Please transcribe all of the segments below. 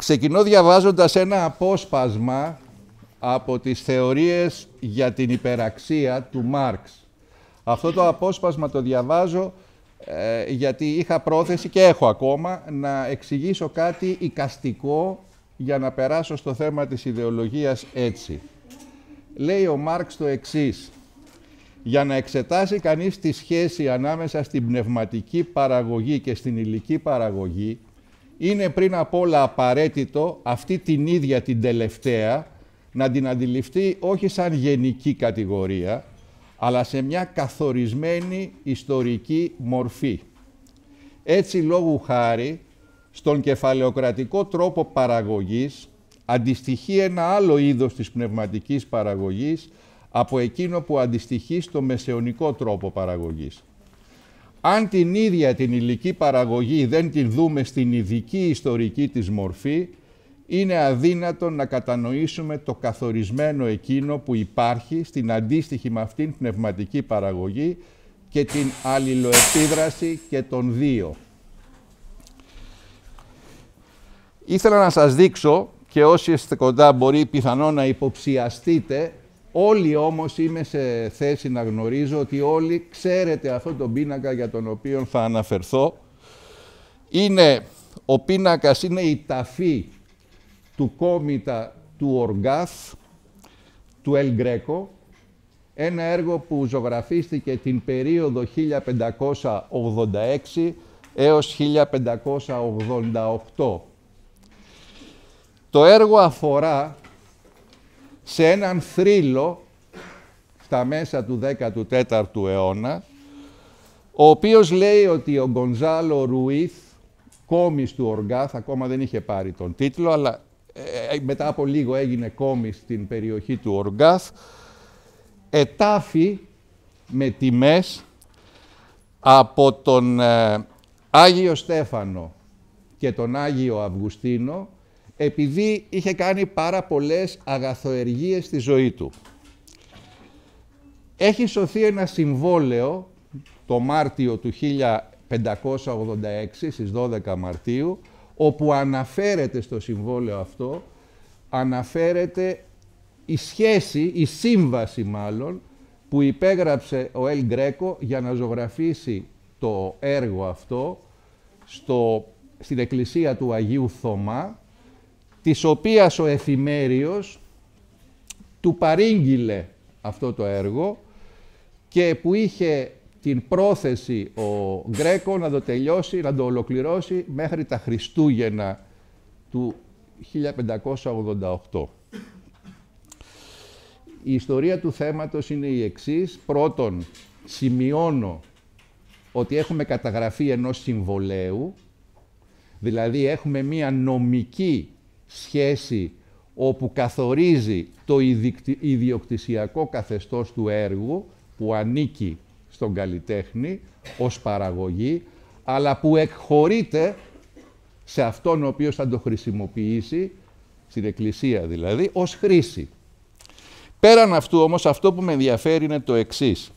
Ξεκινώ διαβάζοντας ένα απόσπασμα από τις θεωρίες για την υπεραξία του Μάρξ. Αυτό το απόσπασμα το διαβάζω γιατί είχα πρόθεση και έχω ακόμα να εξηγήσω κάτι εικαστικό για να περάσω στο θέμα της ιδεολογίας έτσι. Λέει ο Μάρξ το εξής: για να εξετάσει κανείς τη σχέση ανάμεσα στην πνευματική παραγωγή και στην υλική παραγωγή, είναι πριν απ' όλα απαραίτητο αυτή την ίδια την τελευταία να την αντιληφθεί όχι σαν γενική κατηγορία, αλλά σε μια καθορισμένη ιστορική μορφή. Έτσι, λόγου χάρη, στον κεφαλαιοκρατικό τρόπο παραγωγής αντιστοιχεί ένα άλλο είδος της πνευματικής παραγωγής από εκείνο που αντιστοιχεί στο μεσαιωνικό τρόπο παραγωγής. Αν την ίδια την υλική παραγωγή δεν την δούμε στην ειδική ιστορική της μορφή, είναι αδύνατο να κατανοήσουμε το καθορισμένο εκείνο που υπάρχει στην αντίστοιχη με αυτήν πνευματική παραγωγή και την αλληλοεπίδραση και των δύο. Ήθελα να σας δείξω, και όσοι είστε κοντά μπορεί πιθανόν να υποψιαστείτε, όλοι όμως είμαι σε θέση να γνωρίζω ότι όλοι ξέρετε αυτόν τον πίνακα για τον οποίο θα αναφερθώ. Ο πίνακας είναι η ταφή του κόμητα του Οργάθ, του Ελ Γκρέκο, ένα έργο που ζωγραφίστηκε την περίοδο 1586 έως 1588. Το έργο αφορά σε έναν θρύλο στα μέσα του 14ου αιώνα, ο οποίος λέει ότι ο Γκονζάλο Ρουίθ, κόμις του Οργάθ, ακόμα δεν είχε πάρει τον τίτλο, αλλά μετά από λίγο έγινε κόμις στην περιοχή του Οργάθ, ετάφη με τιμές από τον Άγιο Στέφανο και τον Άγιο Αυγουστίνο, επειδή είχε κάνει πάρα πολλές αγαθοεργίες στη ζωή του. Έχει σωθεί ένα συμβόλαιο το Μάρτιο του 1586, στις 12 Μαρτίου, όπου αναφέρεται στο συμβόλαιο αυτό, αναφέρεται η σχέση, η σύμβαση μάλλον, που υπέγραψε ο Ελ Γκρέκο για να ζωγραφίσει το έργο αυτό στην εκκλησία του Αγίου Θωμά, της οποίας ο εφημέριος του παρήγγειλε αυτό το έργο και που είχε την πρόθεση ο Γκρέκο να το τελειώσει, να το ολοκληρώσει μέχρι τα Χριστούγεννα του 1588. Η ιστορία του θέματος είναι η εξής. Πρώτον, σημειώνω ότι έχουμε καταγραφή ενός συμβολαίου, δηλαδή έχουμε μία νομική σχέση όπου καθορίζει το ιδιοκτησιακό καθεστώς του έργου που ανήκει στον καλλιτέχνη ως παραγωγή, αλλά που εκχωρείται σε αυτόν ο οποίος θα το χρησιμοποιήσει, στην εκκλησία δηλαδή, ως χρήση. Πέραν αυτού όμως, αυτό που με ενδιαφέρει είναι το εξής.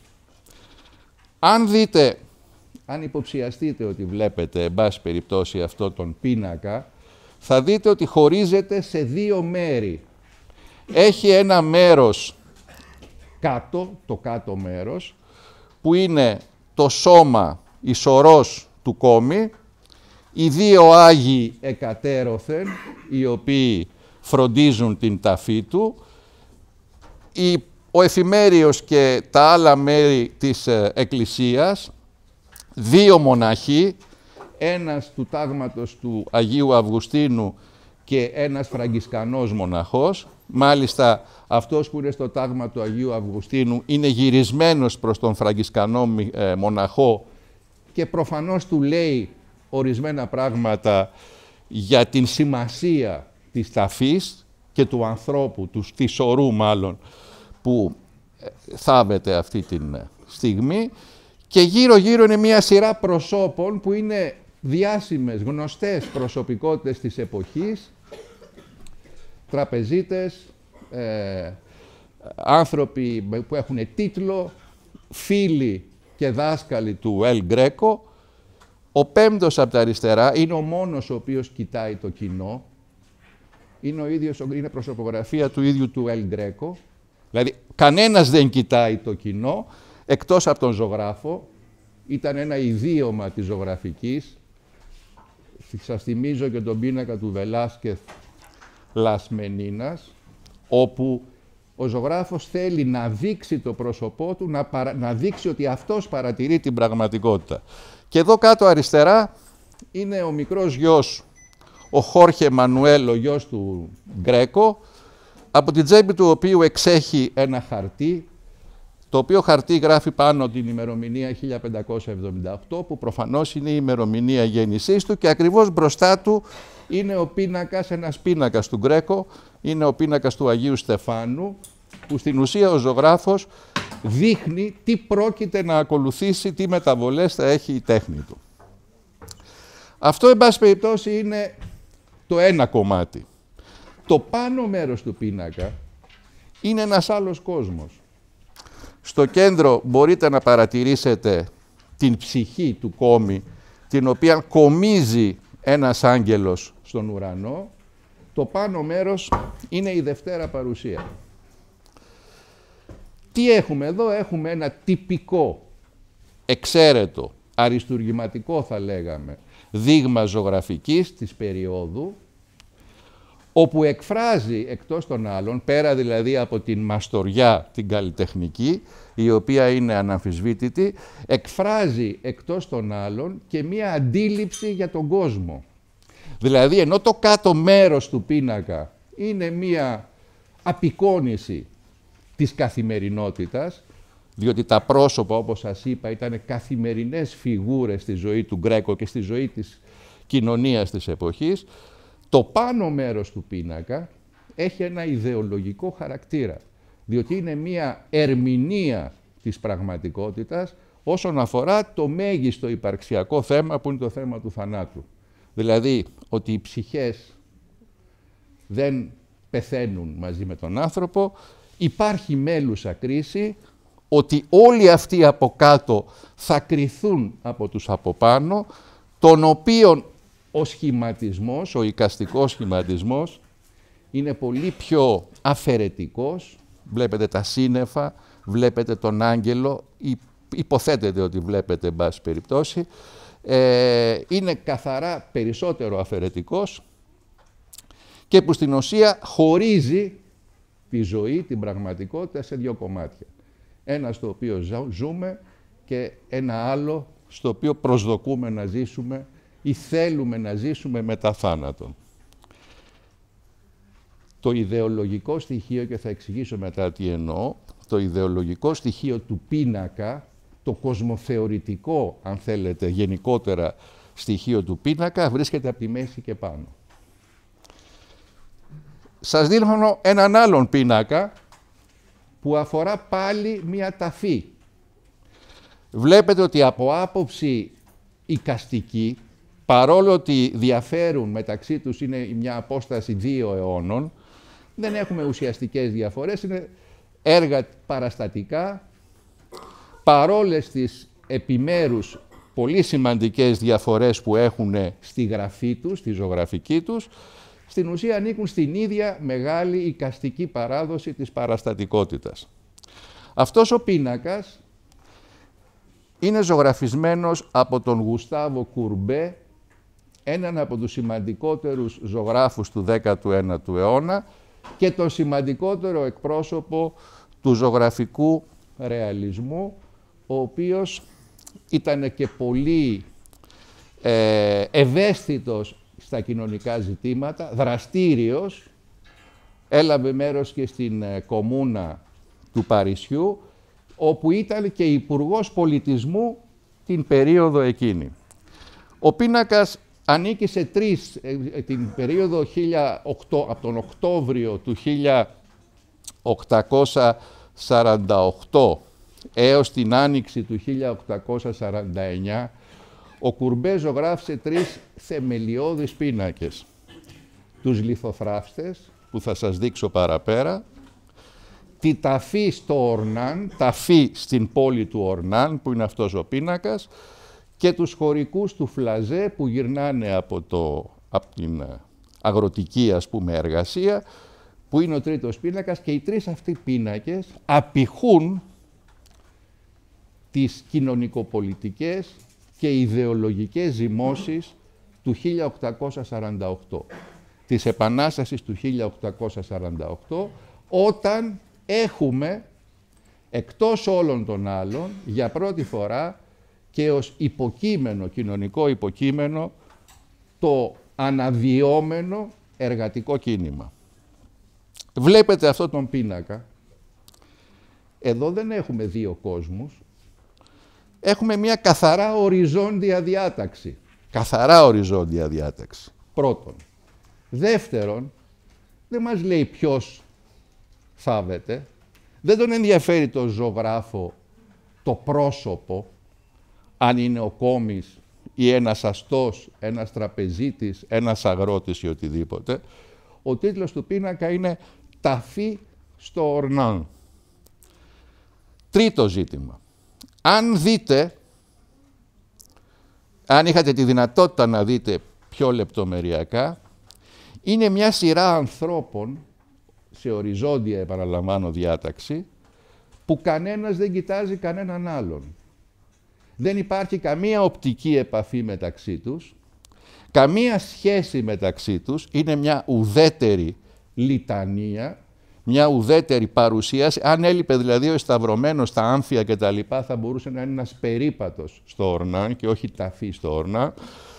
Αν υποψιαστείτε ότι βλέπετε, εν πάση περιπτώσει, αυτό τον πίνακα, θα δείτε ότι χωρίζεται σε δύο μέρη. Έχει ένα μέρος κάτω, το κάτω μέρος, που είναι το σώμα, η σωρός του κόμη, οι δύο Άγιοι εκατέρωθεν, οι οποίοι φροντίζουν την ταφή του, ο εφημέριος και τα άλλα μέρη της εκκλησίας, δύο μοναχοί, ένας του τάγματος του Αγίου Αυγουστίνου και ένας φραγκισκανός μοναχός. Μάλιστα, αυτός που είναι στο τάγμα του Αγίου Αυγουστίνου είναι γυρισμένος προς τον φραγκισκανό μοναχό και προφανώς του λέει ορισμένα πράγματα για την σημασία της ταφής και του ανθρώπου, της σωρού μάλλον, που θάβεται αυτή τη στιγμή. Και γύρω-γύρω είναι μια σειρά προσώπων που είναι διάσημες, γνωστές προσωπικότητες της εποχής, τραπεζίτες, άνθρωποι που έχουν τίτλο, φίλοι και δάσκαλοι του Ελ Γκρέκο. Ο πέμπτος από τα αριστερά είναι ο μόνος ο οποίος κοιτάει το κοινό. είναι προσωπογραφία του ίδιου του Ελ Γκρέκο. Δηλαδή, κανένας δεν κοιτάει το κοινό, εκτός από τον ζωγράφο. Ήταν ένα ιδίωμα της ζωγραφικής. Σας θυμίζω και τον πίνακα του Βελάσκεθ Λας Μενίνας, όπου ο ζωγράφος θέλει να δείξει το πρόσωπό του, να δείξει ότι αυτός παρατηρεί την πραγματικότητα. Και εδώ κάτω αριστερά είναι ο μικρός γιος, ο Χόρχε Μανουέλ, ο γιος του Γκρέκο, από την τσέπη του οποίου εξέχει ένα χαρτί, το οποίο χαρτί γράφει πάνω την ημερομηνία 1578, που προφανώς είναι η ημερομηνία γέννησής του, και ακριβώς μπροστά του είναι ο πίνακας, ένας πίνακας του Γκρέκο, είναι ο πίνακας του Αγίου Στεφάνου, που στην ουσία ο ζωγράφος δείχνει τι πρόκειται να ακολουθήσει, τι μεταβολές θα έχει η τέχνη του. Αυτό, εν πάση περιπτώσει, είναι το ένα κομμάτι. Το πάνω μέρος του πίνακα είναι ένας άλλος κόσμος. Στο κέντρο μπορείτε να παρατηρήσετε την ψυχή του κόμη, την οποία κομίζει ένας άγγελος στον ουρανό. Το πάνω μέρος είναι η Δευτέρα Παρουσία. Τι έχουμε εδώ? Έχουμε ένα τυπικό, εξαίρετο, αριστουργηματικό θα λέγαμε, δείγμα ζωγραφικής της περίοδου, όπου εκφράζει εκτός των άλλων, πέρα δηλαδή από την μαστοριά την καλλιτεχνική, η οποία είναι αναμφισβήτητη, εκφράζει εκτός των άλλων και μία αντίληψη για τον κόσμο. Δηλαδή, ενώ το κάτω μέρος του πίνακα είναι μία απεικόνηση της καθημερινότητας, διότι τα πρόσωπα, όπως σας είπα, ήταν καθημερινές φιγούρες στη ζωή του Γκρέκο και στη ζωή της κοινωνίας της εποχής, το πάνω μέρος του πίνακα έχει ένα ιδεολογικό χαρακτήρα, διότι είναι μία ερμηνεία της πραγματικότητας όσον αφορά το μέγιστο υπαρξιακό θέμα, που είναι το θέμα του θανάτου. Δηλαδή, ότι οι ψυχές δεν πεθαίνουν μαζί με τον άνθρωπο, υπάρχει μέλουσα κρίση, ότι όλοι αυτοί από κάτω θα κριθούν από τους από πάνω, τον οποίον ο σχηματισμός, ο εικαστικός σχηματισμός, είναι πολύ πιο αφαιρετικός. Βλέπετε τα σύννεφα, βλέπετε τον άγγελο, υποθέτετε ότι βλέπετε, εν πάση περιπτώσει. Είναι καθαρά περισσότερο αφαιρετικός και που στην ουσία χωρίζει τη ζωή, την πραγματικότητα, σε δύο κομμάτια. Ένα στο οποίο ζούμε και ένα άλλο στο οποίο προσδοκούμε να ζήσουμε ή θέλουμε να ζήσουμε μετά θάνατον. Το ιδεολογικό στοιχείο, και θα εξηγήσω μετά τι εννοώ, το ιδεολογικό στοιχείο του πίνακα, το κοσμοθεωρητικό, αν θέλετε, γενικότερα στοιχείο του πίνακα, βρίσκεται από τη μέση και πάνω. Σας δείχνω έναν άλλον πίνακα που αφορά πάλι μία ταφή. Βλέπετε ότι από άποψη εικαστική, παρόλο ότι διαφέρουν μεταξύ τους, είναι μια απόσταση 2 αιώνων, δεν έχουμε ουσιαστικές διαφορές, είναι έργα παραστατικά, παρόλες τις επιμέρους πολύ σημαντικές διαφορές που έχουν στη γραφή τους, στη ζωγραφική τους, στην ουσία ανήκουν στην ίδια μεγάλη εικαστική παράδοση της παραστατικότητας. Αυτός ο πίνακας είναι ζωγραφισμένος από τον Γουστάβο Κουρμπέ, έναν από τους σημαντικότερους ζωγράφους του 19ου αιώνα και τον σημαντικότερο εκπρόσωπο του ζωγραφικού ρεαλισμού, ο οποίος ήταν και πολύ ευαίσθητος στα κοινωνικά ζητήματα, δραστήριος, έλαβε μέρος και στην κομμούνα του Παρισιού, όπου ήταν και υπουργός πολιτισμού την περίοδο εκείνη. Ο πίνακας ανήκει σε την περίοδο από τον Οκτώβριο του 1848 έως την Άνοιξη του 1849, ο Κουρμπέ ζωγράφησε 3 θεμελιώδεις πίνακες. Τους λιθοθράφστες, που θα σας δείξω παραπέρα, τη ταφή στο Ορνάν, ταφή στην πόλη του Ορνάν, που είναι αυτός ο πίνακας, και τους χωρικούς του Φλαζέ που γυρνάνε από την αγροτική, ας πούμε, εργασία, που είναι ο τρίτος πίνακας, και οι τρεις αυτοί πίνακες απηχούν τις κοινωνικοπολιτικές και ιδεολογικές ζυμώσεις του 1848, της Επανάστασης του 1848, όταν έχουμε, εκτός όλων των άλλων, για πρώτη φορά και ως υποκείμενο, κοινωνικό υποκείμενο, το αναδυόμενο εργατικό κίνημα. Βλέπετε αυτό τον πίνακα. Εδώ δεν έχουμε δύο κόσμους. Έχουμε μια καθαρά οριζόντια διάταξη. Καθαρά οριζόντια διάταξη. Πρώτον. Δεύτερον, δεν μας λέει ποιος θάβεται. Δεν τον ενδιαφέρει το ζωγράφο το πρόσωπο, αν είναι ο κόμις ή ένας αστός, ένας τραπεζίτης, ένας αγρότης ή οτιδήποτε. Ο τίτλος του πίνακα είναι «Ταφή στο Ορνάν». Τρίτο ζήτημα. Αν δείτε, αν είχατε τη δυνατότητα να δείτε πιο λεπτομεριακά, είναι μια σειρά ανθρώπων, σε οριζόντια, επαναλαμβάνω, διάταξη, που κανένας δεν κοιτάζει κανέναν άλλον. Δεν υπάρχει καμία οπτική επαφή μεταξύ τους, καμία σχέση μεταξύ τους, είναι μια ουδέτερη λιτανία, μια ουδέτερη παρουσίαση. Αν έλειπε δηλαδή ο εσταυρωμένος στα άμφια και τα λοιπά, θα μπορούσε να είναι ένας περίπατος στο Ορνάν και όχι ταφή στο Ορνάν.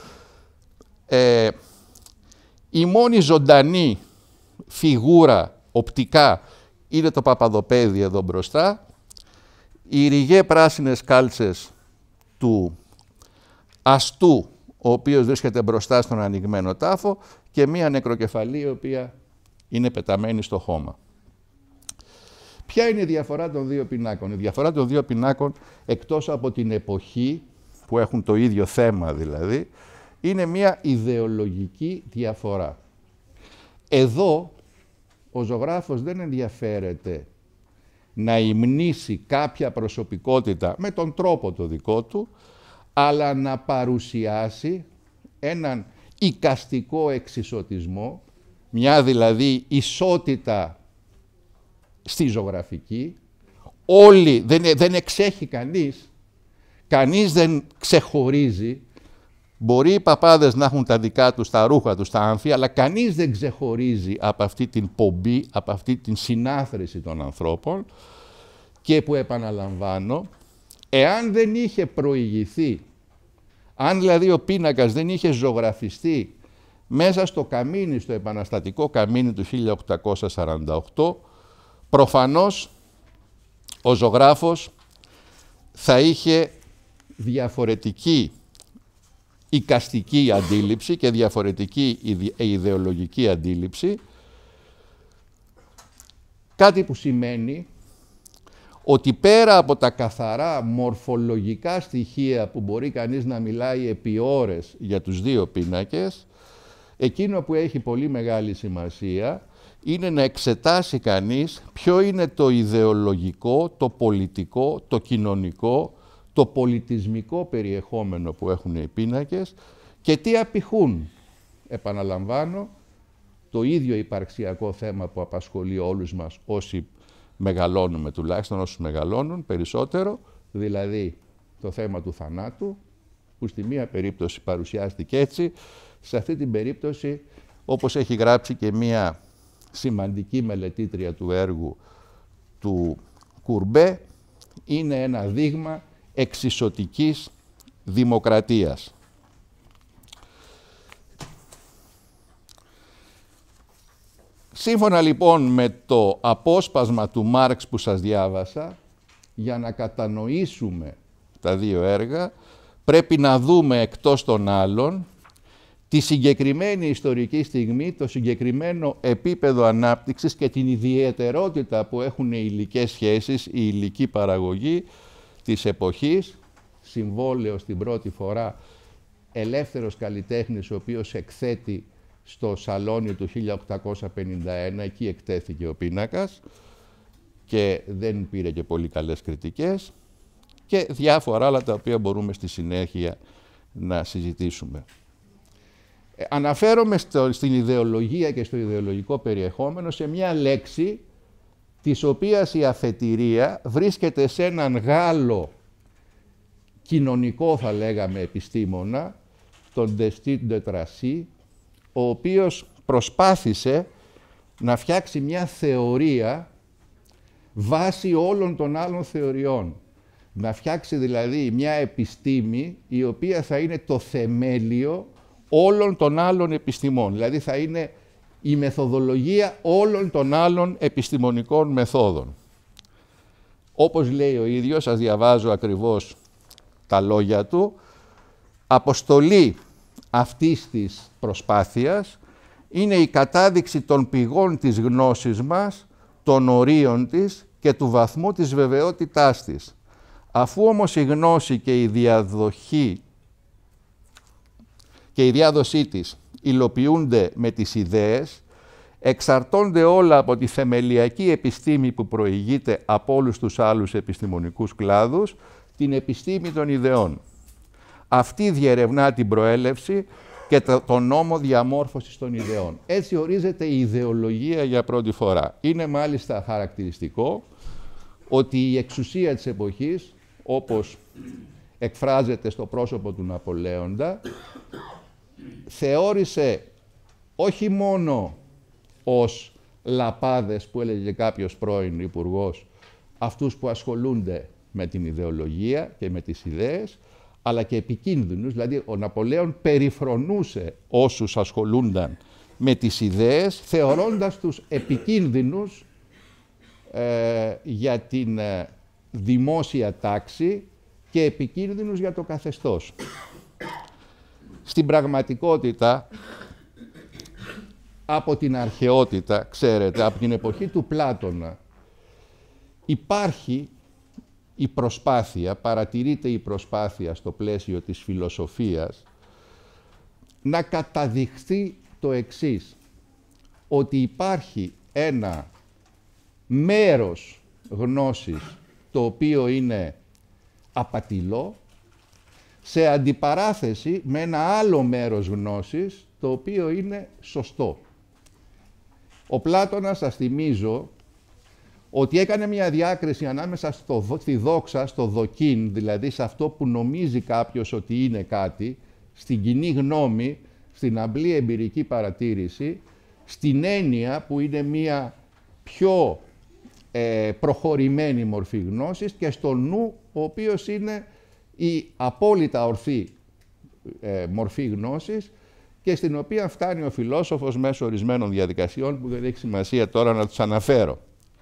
Η μόνη ζωντανή φιγούρα οπτικά είναι το Παπαδοπέδι εδώ μπροστά. Οι ριγέ πράσινες κάλτσες του αστού, ο οποίος βρίσκεται μπροστά στον ανοιγμένο τάφο, και μία νεκροκεφαλή η οποία είναι πεταμένη στο χώμα. Ποια είναι η διαφορά των δύο πινάκων? Η διαφορά των δύο πινάκων, εκτός από την εποχή, που έχουν το ίδιο θέμα δηλαδή, είναι μία ιδεολογική διαφορά. Εδώ ο ζωγράφος δεν ενδιαφέρεται να υμνήσει κάποια προσωπικότητα με τον τρόπο το δικό του, αλλά να παρουσιάσει έναν εικαστικό εξισωτισμό, μια δηλαδή ισότητα στη ζωγραφική. Όλοι, δεν εξέχει κανείς δεν ξεχωρίζει. Μπορεί οι παπάδες να έχουν τα δικά τους, τα ρούχα τους, τα άμφια, αλλά κανείς δεν ξεχωρίζει από αυτή την πομπή, από αυτή την συνάθρηση των ανθρώπων, και που, επαναλαμβάνω, εάν δεν είχε προηγηθεί, αν δηλαδή ο πίνακας δεν είχε ζωγραφιστεί μέσα στο καμίνι, στο επαναστατικό καμίνι του 1848, προφανώς ο ζωγράφος θα είχε διαφορετική εικαστική αντίληψη και διαφορετική ιδεολογική αντίληψη, κάτι που σημαίνει ότι πέρα από τα καθαρά μορφολογικά στοιχεία που μπορεί κανείς να μιλάει επί ώρες για τους δύο πίνακες, εκείνο που έχει πολύ μεγάλη σημασία είναι να εξετάσει κανείς ποιο είναι το ιδεολογικό, το πολιτικό, το κοινωνικό, το πολιτισμικό περιεχόμενο που έχουν οι πίνακες και τι απηχούν. Επαναλαμβάνω, το ίδιο υπαρξιακό θέμα που απασχολεί όλους μας όσοι μεγαλώνουμε, τουλάχιστον όσους μεγαλώνουν περισσότερο, δηλαδή το θέμα του θανάτου, που στη μία περίπτωση παρουσιάστηκε έτσι, σε αυτή την περίπτωση, όπως έχει γράψει και μία σημαντική μελετήτρια του έργου του Κουρμπέ, είναι ένα δείγμα εξισωτικής δημοκρατίας. Σύμφωνα λοιπόν με το απόσπασμα του Μάρξ που σας διάβασα, για να κατανοήσουμε τα δύο έργα, πρέπει να δούμε εκτός των άλλων τη συγκεκριμένη ιστορική στιγμή, το συγκεκριμένο επίπεδο ανάπτυξης και την ιδιαιτερότητα που έχουν οι υλικές σχέσεις, η υλική παραγωγή της εποχής, συμβόλαιο στην πρώτη φορά, ελεύθερος καλλιτέχνης ο οποίος εκθέτει στο σαλόνι του 1851, εκεί εκτέθηκε ο πίνακας και δεν πήρε και πολύ καλές κριτικές, και διάφορα άλλα τα οποία μπορούμε στη συνέχεια να συζητήσουμε. Αναφέρομαι στην ιδεολογία και στο ιδεολογικό περιεχόμενο σε μια λέξη της οποίας η αφετηρία βρίσκεται σε έναν Γάλλο κοινωνικό, θα λέγαμε, επιστήμονα, τον Destit de Tracy, ο οποίος προσπάθησε να φτιάξει μια θεωρία βάσει όλων των άλλων θεωριών. Να φτιάξει δηλαδή μια επιστήμη η οποία θα είναι το θεμέλιο όλων των άλλων επιστημών. Δηλαδή θα είναι η μεθοδολογία όλων των άλλων επιστημονικών μεθόδων. Όπως λέει ο ίδιος, σας διαβάζω ακριβώς τα λόγια του, αποστολή αυτής της προσπάθειας είναι η κατάδειξη των πηγών της γνώσης μας, των ορίων της και του βαθμού της βεβαιότητάς της. Αφού όμως η γνώση και η διαδοχή και η διάδοσή της υλοποιούνται με τις ιδέες, εξαρτώνται όλα από τη θεμελιακή επιστήμη που προηγείται από όλους τους άλλους επιστημονικούς κλάδους, την επιστήμη των ιδεών. Αυτή διερευνά την προέλευση και τον νόμο διαμόρφωσης των ιδεών. Έτσι ορίζεται η ιδεολογία για πρώτη φορά. Είναι μάλιστα χαρακτηριστικό ότι η εξουσία της εποχής, όπως εκφράζεται στο πρόσωπο του Ναπολέοντα, θεώρησε όχι μόνο ως λαπάδες, που έλεγε κάποιος πρώην υπουργός, αυτούς που ασχολούνται με την ιδεολογία και με τις ιδέες, αλλά και επικίνδυνους. Δηλαδή ο Ναπολέον περιφρονούσε όσους ασχολούνταν με τις ιδέες, θεωρώντας τους επικίνδυνους για την δημόσια τάξη και επικίνδυνους για το καθεστώς. Στην πραγματικότητα, από την αρχαιότητα, ξέρετε, από την εποχή του Πλάτωνα, υπάρχει η προσπάθεια, παρατηρείται η προσπάθεια στο πλαίσιο της φιλοσοφίας, να καταδειχθεί το εξής, ότι υπάρχει ένα μέρος γνώσης το οποίο είναι απατηλό, σε αντιπαράθεση με ένα άλλο μέρος γνώσης το οποίο είναι σωστό. Ο Πλάτωνας, σας θυμίζω, ότι έκανε μια διάκριση ανάμεσα στη δόξα, στο δοκίν, δηλαδή σε αυτό που νομίζει κάποιος ότι είναι κάτι, στην κοινή γνώμη, στην απλή εμπειρική παρατήρηση, στην έννοια που είναι μια πιο προχωρημένη μορφή γνώσης, και στο νου, ο οποίος είναι η απόλυτα ορθή μορφή γνώσης, και στην οποία φτάνει ο φιλόσοφος μέσω ορισμένων διαδικασιών που δεν έχει σημασία τώρα να τους αναφέρω.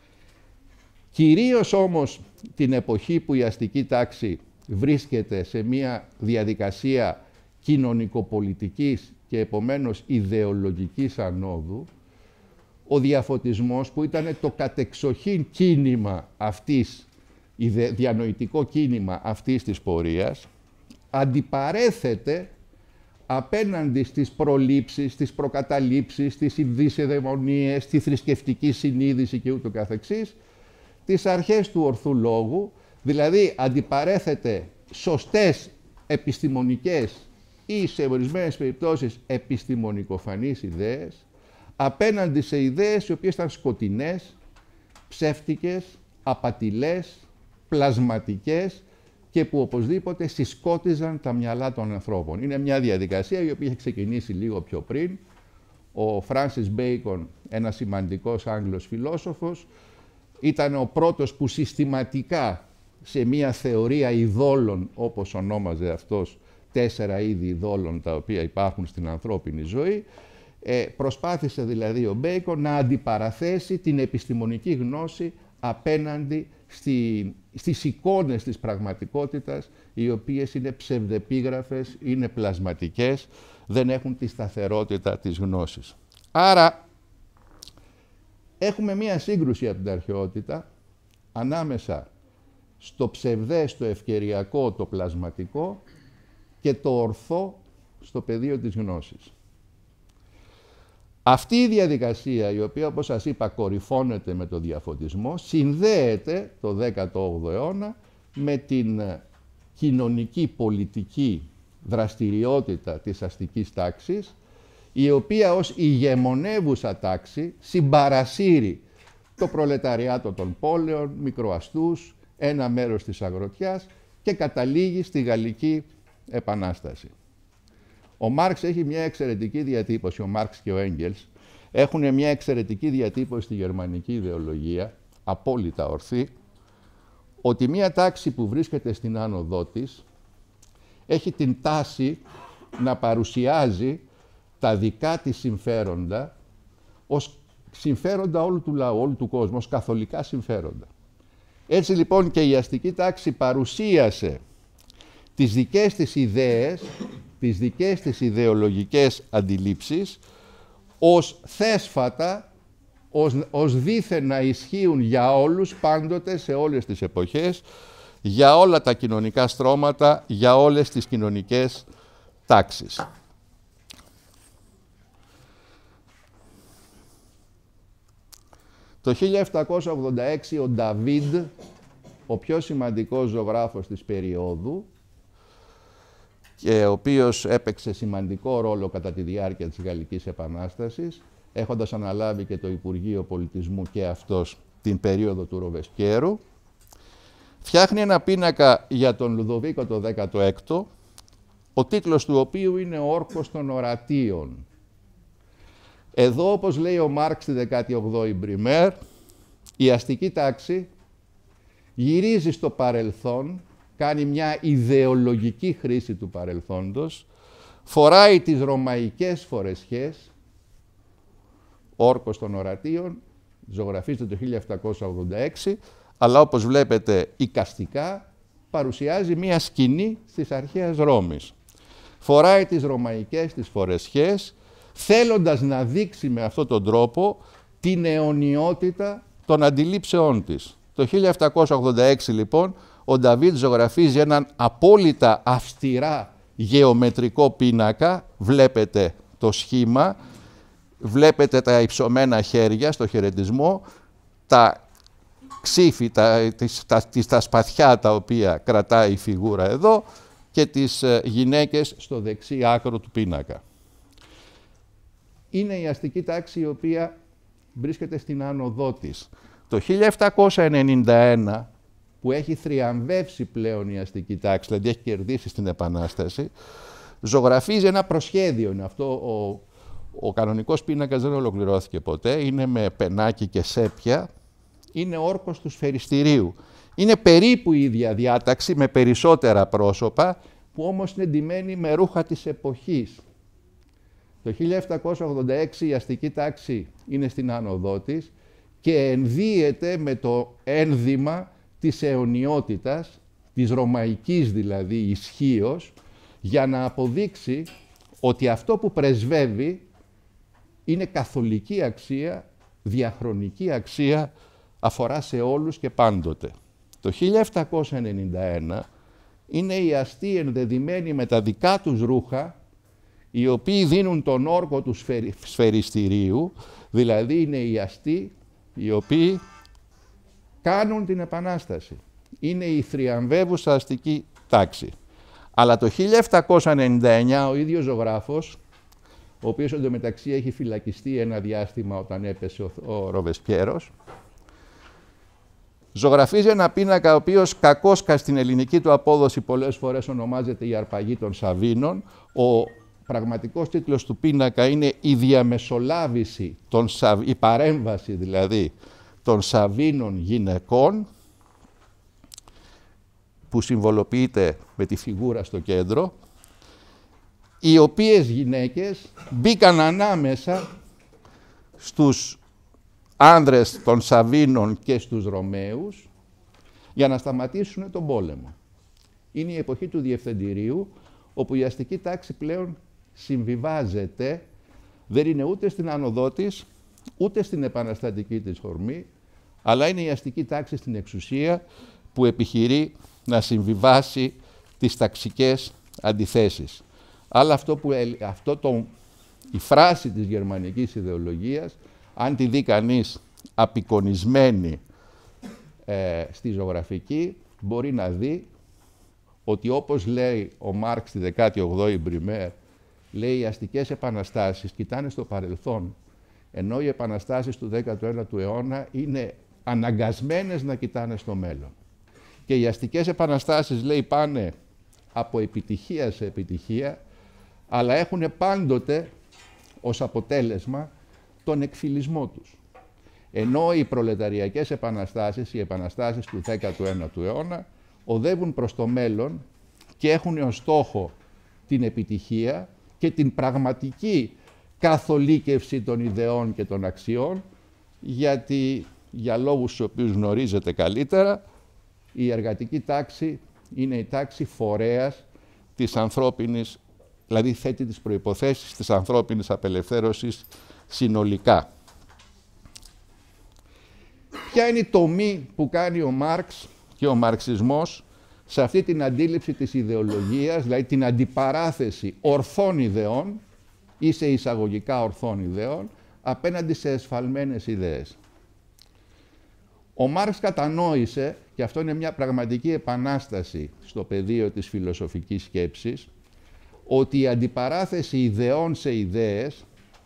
Κυρίως όμως την εποχή που η αστική τάξη βρίσκεται σε μια διαδικασία κοινωνικοπολιτικής και επομένως ιδεολογικής ανόδου, ο διαφωτισμός, που ήταν το κατεξοχήν κίνημα αυτής, διανοητικό κίνημα αυτής της πορείας, αντιπαρέθεται απέναντι στις προλήψεις, στις προκαταλήψεις, στις δυσιδαιμονίες, στη θρησκευτική συνείδηση και ούτω καθεξής, τις αρχές του ορθού λόγου, δηλαδή αντιπαρέθεται σωστές επιστημονικές ή σε ορισμένες περιπτώσεις επιστημονικοφανείς ιδέες, απέναντι σε ιδέες οι οποίες ήταν σκοτεινές, ψεύτικες, απατηλές, πλασματικές και που οπωσδήποτε συσκότιζαν τα μυαλά των ανθρώπων. Είναι μια διαδικασία η οποία είχε ξεκινήσει λίγο πιο πριν. Ο Φράνσις Μπέικον, ένας σημαντικός Άγγλος φιλόσοφος, ήταν ο πρώτος που συστηματικά σε μια θεωρία ειδόλων, όπως ονόμαζε αυτός, 4 είδη ειδόλων τα οποία υπάρχουν στην ανθρώπινη ζωή, προσπάθησε δηλαδή ο Μπέικον να αντιπαραθέσει την επιστημονική γνώση απέναντι στις εικόνες της πραγματικότητας, οι οποίες είναι ψευδεπίγραφες, είναι πλασματικές, δεν έχουν τη σταθερότητα της γνώσης. Άρα έχουμε μία σύγκρουση από την αρχαιότητα ανάμεσα στο ψευδές, το ευκαιριακό, το πλασματικό και το ορθό στο πεδίο της γνώσης. Αυτή η διαδικασία, η οποία, όπως σας είπα, κορυφώνεται με το διαφωτισμό, συνδέεται το 18ο αιώνα με την κοινωνική πολιτική δραστηριότητα της αστικής τάξης, η οποία ως ηγεμονεύουσα τάξη συμπαρασύρει το προλεταριάτο των πόλεων, μικροαστούς, ένα μέρος της αγροτιάς και καταλήγει στη Γαλλική Επανάσταση. Ο Μάρξ έχει μια εξαιρετική διατύπωση, ο Μάρξ και ο Έγγελς έχουν μια εξαιρετική διατύπωση στη γερμανική ιδεολογία, απόλυτα ορθή, ότι μια τάξη που βρίσκεται στην άνοδό της έχει την τάση να παρουσιάζει τα δικά της συμφέροντα ως συμφέροντα όλου του λαού, όλου του κόσμου, ως καθολικά συμφέροντα. Έτσι λοιπόν και η αστική τάξη παρουσίασε τις δικές της ιδέες, τις δικές της ιδεολογικές αντιλήψεις ως θέσφατα, ως δήθεν να ισχύουν για όλους πάντοτε σε όλες τις εποχές, για όλα τα κοινωνικά στρώματα, για όλες τις κοινωνικές τάξεις. Το 1786 ο Νταβίντ, ο πιο σημαντικός ζωγράφος της περίοδου και ο οποίος έπαιξε σημαντικό ρόλο κατά τη διάρκεια της Γαλλικής Επανάστασης, έχοντας αναλάβει και το Υπουργείο Πολιτισμού και αυτός την περίοδο του Ροβεσκιέρου, φτιάχνει ένα πίνακα για τον Λουδοβίκο το 16ο, ο τίτλος του οποίου είναι «Ο όρκος των ορατίων». Εδώ, όπως λέει ο Μάρξ τη 18η Μπριμέρ, η αστική τάξη γυρίζει στο παρελθόν, κάνει μια ιδεολογική χρήση του παρελθόντος, φοράει τις ρωμαϊκές φορεσιές, όρκος των ορατίων, ζωγραφίζεται το 1786, αλλά όπως βλέπετε εικαστικά παρουσιάζει μια σκηνή της αρχαίας Ρώμης. Φοράει τις ρωμαϊκές τις φορεσιές, θέλοντας να δείξει με αυτόν τον τρόπο την αιωνιότητα των αντιλήψεών της. Το 1786 λοιπόν ο Νταβίντ ζωγραφίζει έναν απόλυτα αυστηρά γεωμετρικό πίνακα, βλέπετε το σχήμα, βλέπετε τα υψωμένα χέρια στο χαιρετισμό, τα ξύφη, τα σπαθιά τα οποία κρατάει η φιγούρα εδώ και τις γυναίκες στο δεξί άκρο του πίνακα. Είναι η αστική τάξη η οποία βρίσκεται στην άνοδό της. Το 1791, που έχει θριαμβεύσει πλέον η αστική τάξη, δηλαδή έχει κερδίσει στην Επανάσταση, ζωγραφίζει ένα προσχέδιο. Είναι αυτό, ο κανονικός πίνακας δεν ολοκληρώθηκε ποτέ, είναι με πενάκι και σέπια, είναι όρκος του σφαιριστηρίου. Είναι περίπου η ίδια διάταξη με περισσότερα πρόσωπα, που όμως είναι ντυμένη με ρούχα της εποχής. Το 1786 η αστική τάξη είναι στην άνοδό της και ενδύεται με το ένδυμα της αιωνιότητας, της ρωμαϊκής δηλαδή ισχύος, για να αποδείξει ότι αυτό που πρεσβεύει είναι καθολική αξία, διαχρονική αξία, αφορά σε όλους και πάντοτε. Το 1791 είναι οι αστεί ενδεδειμένοι με τα δικά τους ρούχα, οι οποίοι δίνουν τον όρκο του σφαιριστηρίου, δηλαδή είναι οι αστεί οι οποίοι κάνουν την Επανάσταση. Είναι η θριαμβεύουσα αστική τάξη. Αλλά το 1799 ο ίδιος ζωγράφος, ο οποίος εντωμεταξύ έχει φυλακιστεί ένα διάστημα όταν έπεσε ο Ροβεσκιέρος, ζωγραφίζει ένα πίνακα ο οποίος κακώς στην ελληνική του απόδοση πολλές φορές ονομάζεται η αρπαγή των Σαβίνων. Ο πραγματικός τίτλος του πίνακα είναι η διαμεσολάβηση, η παρέμβαση δηλαδή των Σαβίνων γυναικών, που συμβολοποιείται με τη φιγούρα στο κέντρο, οι οποίες γυναίκες μπήκαν ανάμεσα στους άνδρες των Σαβίνων και στους Ρωμαίους για να σταματήσουν τον πόλεμο. Είναι η εποχή του Διευθυντηρίου, όπου η αστική τάξη πλέον συμβιβάζεται, δεν είναι ούτε στην άνοδό της, ούτε στην επαναστατική της ορμή, αλλά είναι η αστική τάξη στην εξουσία που επιχειρεί να συμβιβάσει τις ταξικές αντιθέσεις. Αλλά η φράση της γερμανικής ιδεολογίας, αν τη δει κανείς απεικονισμένη στη ζωγραφική, μπορεί να δει ότι όπως λέει ο Μάρξ τη 18η Μπριμέρ, λέει οι αστικές επαναστάσεις κοιτάνε στο παρελθόν, ενώ οι επαναστάσεις του 19ου αιώνα είναι αναγκασμένες να κοιτάνε στο μέλλον. Και οι αστικές επαναστάσεις, λέει, πάνε από επιτυχία σε επιτυχία, αλλά έχουν πάντοτε ως αποτέλεσμα τον εκφυλισμό τους. Ενώ οι προλεταριακές επαναστάσεις, οι επαναστάσεις του 19ου αιώνα, οδεύουν προς το μέλλον και έχουν ως στόχο την επιτυχία και την πραγματική καθολίκευση των ιδεών και των αξιών, γιατί για λόγους τους οποίους γνωρίζετε καλύτερα, η εργατική τάξη είναι η τάξη φορέας της ανθρώπινης, δηλαδή θέτει τις προϋποθέσεις της ανθρώπινης απελευθέρωσης συνολικά. Ποια είναι η τομή που κάνει ο Μάρξ και ο μαρξισμός σε αυτή την αντίληψη της ιδεολογίας, δηλαδή την αντιπαράθεση ορθών ιδεών ή σε εισαγωγικά ορθών ιδεών απέναντι σε εσφαλμένες ιδέες. Ο Μάρξ κατανόησε, και αυτό είναι μια πραγματική επανάσταση στο πεδίο της φιλοσοφικής σκέψης, ότι η αντιπαράθεση ιδεών σε ιδέες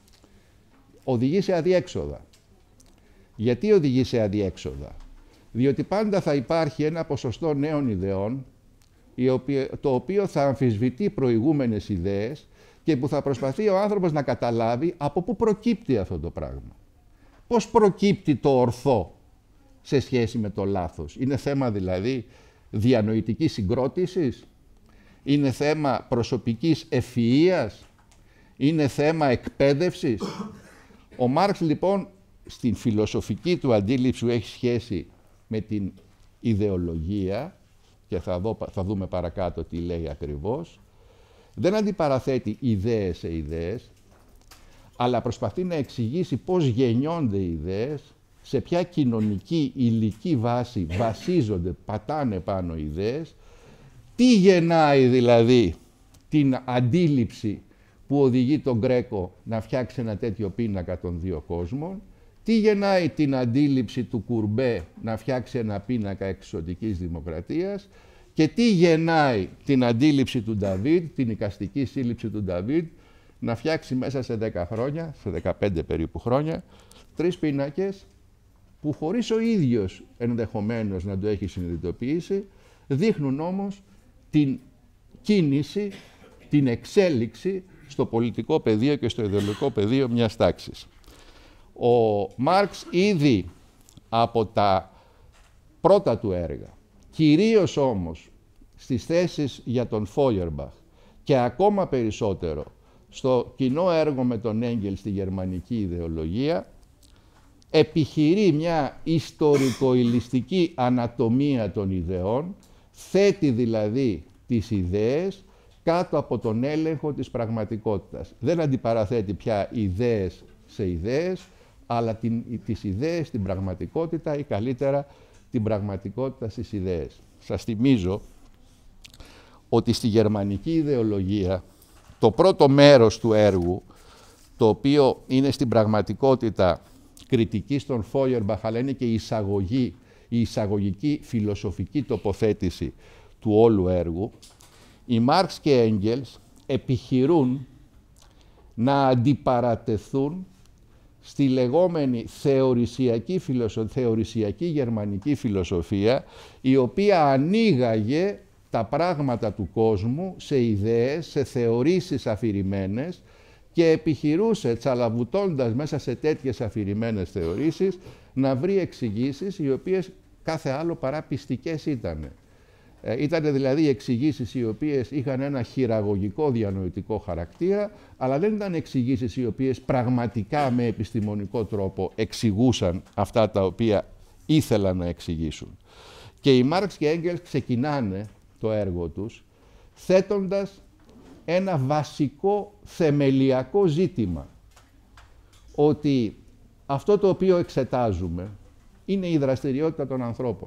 οδηγεί σε αδιέξοδα. Γιατί οδηγεί σε αδιέξοδα? Διότι πάντα θα υπάρχει ένα ποσοστό νέων ιδεών, το οποίο θα αμφισβητεί προηγούμενες ιδέες και που θα προσπαθεί ο άνθρωπος να καταλάβει από πού προκύπτει αυτό το πράγμα. Πώς προκύπτει το ορθό σε σχέση με το λάθος? Είναι θέμα δηλαδή διανοητικής συγκρότησης? Είναι θέμα προσωπικής ευφυΐας? Είναι θέμα εκπαίδευσης? Ο Μάρξ λοιπόν στην φιλοσοφική του αντίληψη που έχει σχέση με την ιδεολογία, και θα δούμε παρακάτω τι λέει ακριβώς, δεν αντιπαραθέτει ιδέες σε ιδέες, αλλά προσπαθεί να εξηγήσει πώς γεννιόνται οι ιδέες, σε ποια κοινωνική υλική βάση βασίζονται, πατάνε πάνω οι ιδέες, τι γεννάει δηλαδή την αντίληψη που οδηγεί τον Γκρέκο να φτιάξει ένα τέτοιο πίνακα των δύο κόσμων, τι γεννάει την αντίληψη του Κουρμπέ να φτιάξει ένα πίνακα εξωτικής δημοκρατίας και τι γεννάει την αντίληψη του Νταβίδ, την εικαστική σύλληψη του Νταβίδ, να φτιάξει μέσα σε 10 χρόνια, σε 15 περίπου χρόνια, 3 πίνακες που χωρίς ο ίδιος ενδεχομένως να το έχει συνειδητοποιήσει, δείχνουν όμως την κίνηση, την εξέλιξη στο πολιτικό πεδίο και στο ιδεολογικό πεδίο μιας τάξης. Ο Μάρξ ήδη από τα πρώτα του έργα, κυρίως όμως στις θέσεις για τον Φόιερμπαχ και ακόμα περισσότερο στο κοινό έργο με τον Έγγελ στη γερμανική ιδεολογία, επιχειρεί μια ιστορικοειλιστική ανατομία των ιδεών, θέτει δηλαδή τις ιδέες κάτω από τον έλεγχο της πραγματικότητας. Δεν αντιπαραθέτει πια ιδέες σε ιδέες, αλλά τις ιδέες στην πραγματικότητα ή καλύτερα την πραγματικότητα στις ιδέες. Σας θυμίζω ότι στη γερμανική ιδεολογία το πρώτο μέρος του έργου, το οποίο είναι στην πραγματικότητα κριτική στον Φόιερμπαχ, αλλά είναι και η εισαγωγική φιλοσοφική τοποθέτηση του όλου έργου, οι Μάρξ και Έγγελς επιχειρούν να αντιπαρατεθούν στη λεγόμενη θεωρησιακή γερμανική φιλοσοφία, η οποία ανοίγαγε τα πράγματα του κόσμου σε ιδέες, σε θεωρήσεις αφηρημένες και επιχειρούσε, τσαλαβουτώντας μέσα σε τέτοιες αφηρημένες θεωρήσεις, να βρει εξηγήσεις οι οποίες κάθε άλλο παρά πιστικές ήτανε. Ήτανε δηλαδή εξηγήσεις οι οποίες είχαν ένα χειραγωγικό διανοητικό χαρακτήρα, αλλά δεν ήταν εξηγήσεις οι οποίες πραγματικά με επιστημονικό τρόπο εξηγούσαν αυτά τα οποία ήθελαν να εξηγήσουν. Και οι Μάρξ και Έγγελς ξεκινάνε το έργο τους θέτοντας ένα βασικό θεμελιακό ζήτημα, ότι αυτό το οποίο εξετάζουμε είναι η δραστηριότητα των ανθρώπων.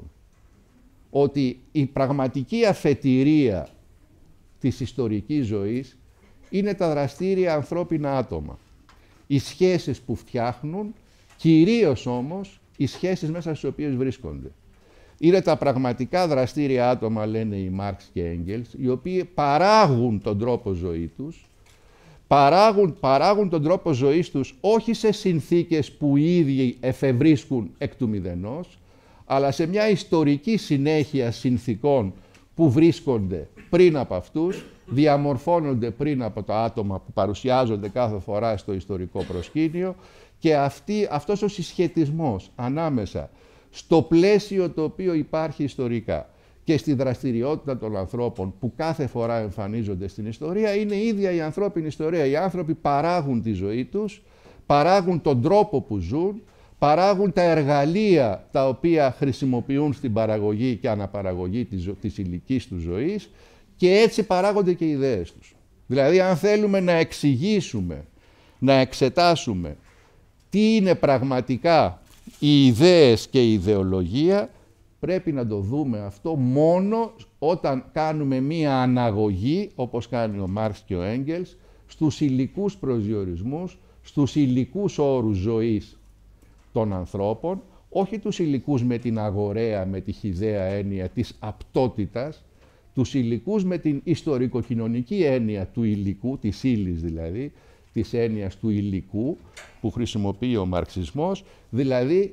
Ότι η πραγματική αφετηρία της ιστορικής ζωής είναι τα δραστήρια ανθρώπινα άτομα. Οι σχέσεις που φτιάχνουν, κυρίως όμως οι σχέσεις μέσα στις οποίες βρίσκονται. Είναι τα πραγματικά δραστήρια άτομα, λένε οι Μάρξ και Έγγελς, οι οποίοι παράγουν τον τρόπο ζωή τους, παράγουν τον τρόπο ζωής τους όχι σε συνθήκες που οι ίδιοι εφευρίσκουν εκ του μηδενός, αλλά σε μια ιστορική συνέχεια συνθήκων που βρίσκονται πριν από αυτούς, διαμορφώνονται πριν από τα άτομα που παρουσιάζονται κάθε φορά στο ιστορικό προσκήνιο, και αυτός ο συσχετισμός ανάμεσα στο πλαίσιο το οποίο υπάρχει ιστορικά και στη δραστηριότητα των ανθρώπων που κάθε φορά εμφανίζονται στην ιστορία, είναι η ίδια η ανθρώπινη ιστορία. Οι άνθρωποι παράγουν τη ζωή τους, παράγουν τον τρόπο που ζουν, παράγουν τα εργαλεία τα οποία χρησιμοποιούν στην παραγωγή και αναπαραγωγή της ηλικής του ζωής, και έτσι παράγονται και οι ιδέες τους. Δηλαδή, αν θέλουμε να εξηγήσουμε, να εξετάσουμε τι είναι πραγματικά οι ιδέες και η ιδεολογία, πρέπει να το δούμε αυτό μόνο όταν κάνουμε μία αναγωγή, όπως κάνει ο Μάρξ και ο Έγγελς, στους υλικούς προσδιορισμούς, στους υλικούς όρους ζωής των ανθρώπων, όχι τους υλικούς με την αγοραία, με τη χυδαία έννοια της απτότητας, τους υλικούς με την ιστορικοκοινωνική έννοια του υλικού, της ύλης δηλαδή, της έννοιας του υλικού που χρησιμοποιεί ο μαρξισμός, δηλαδή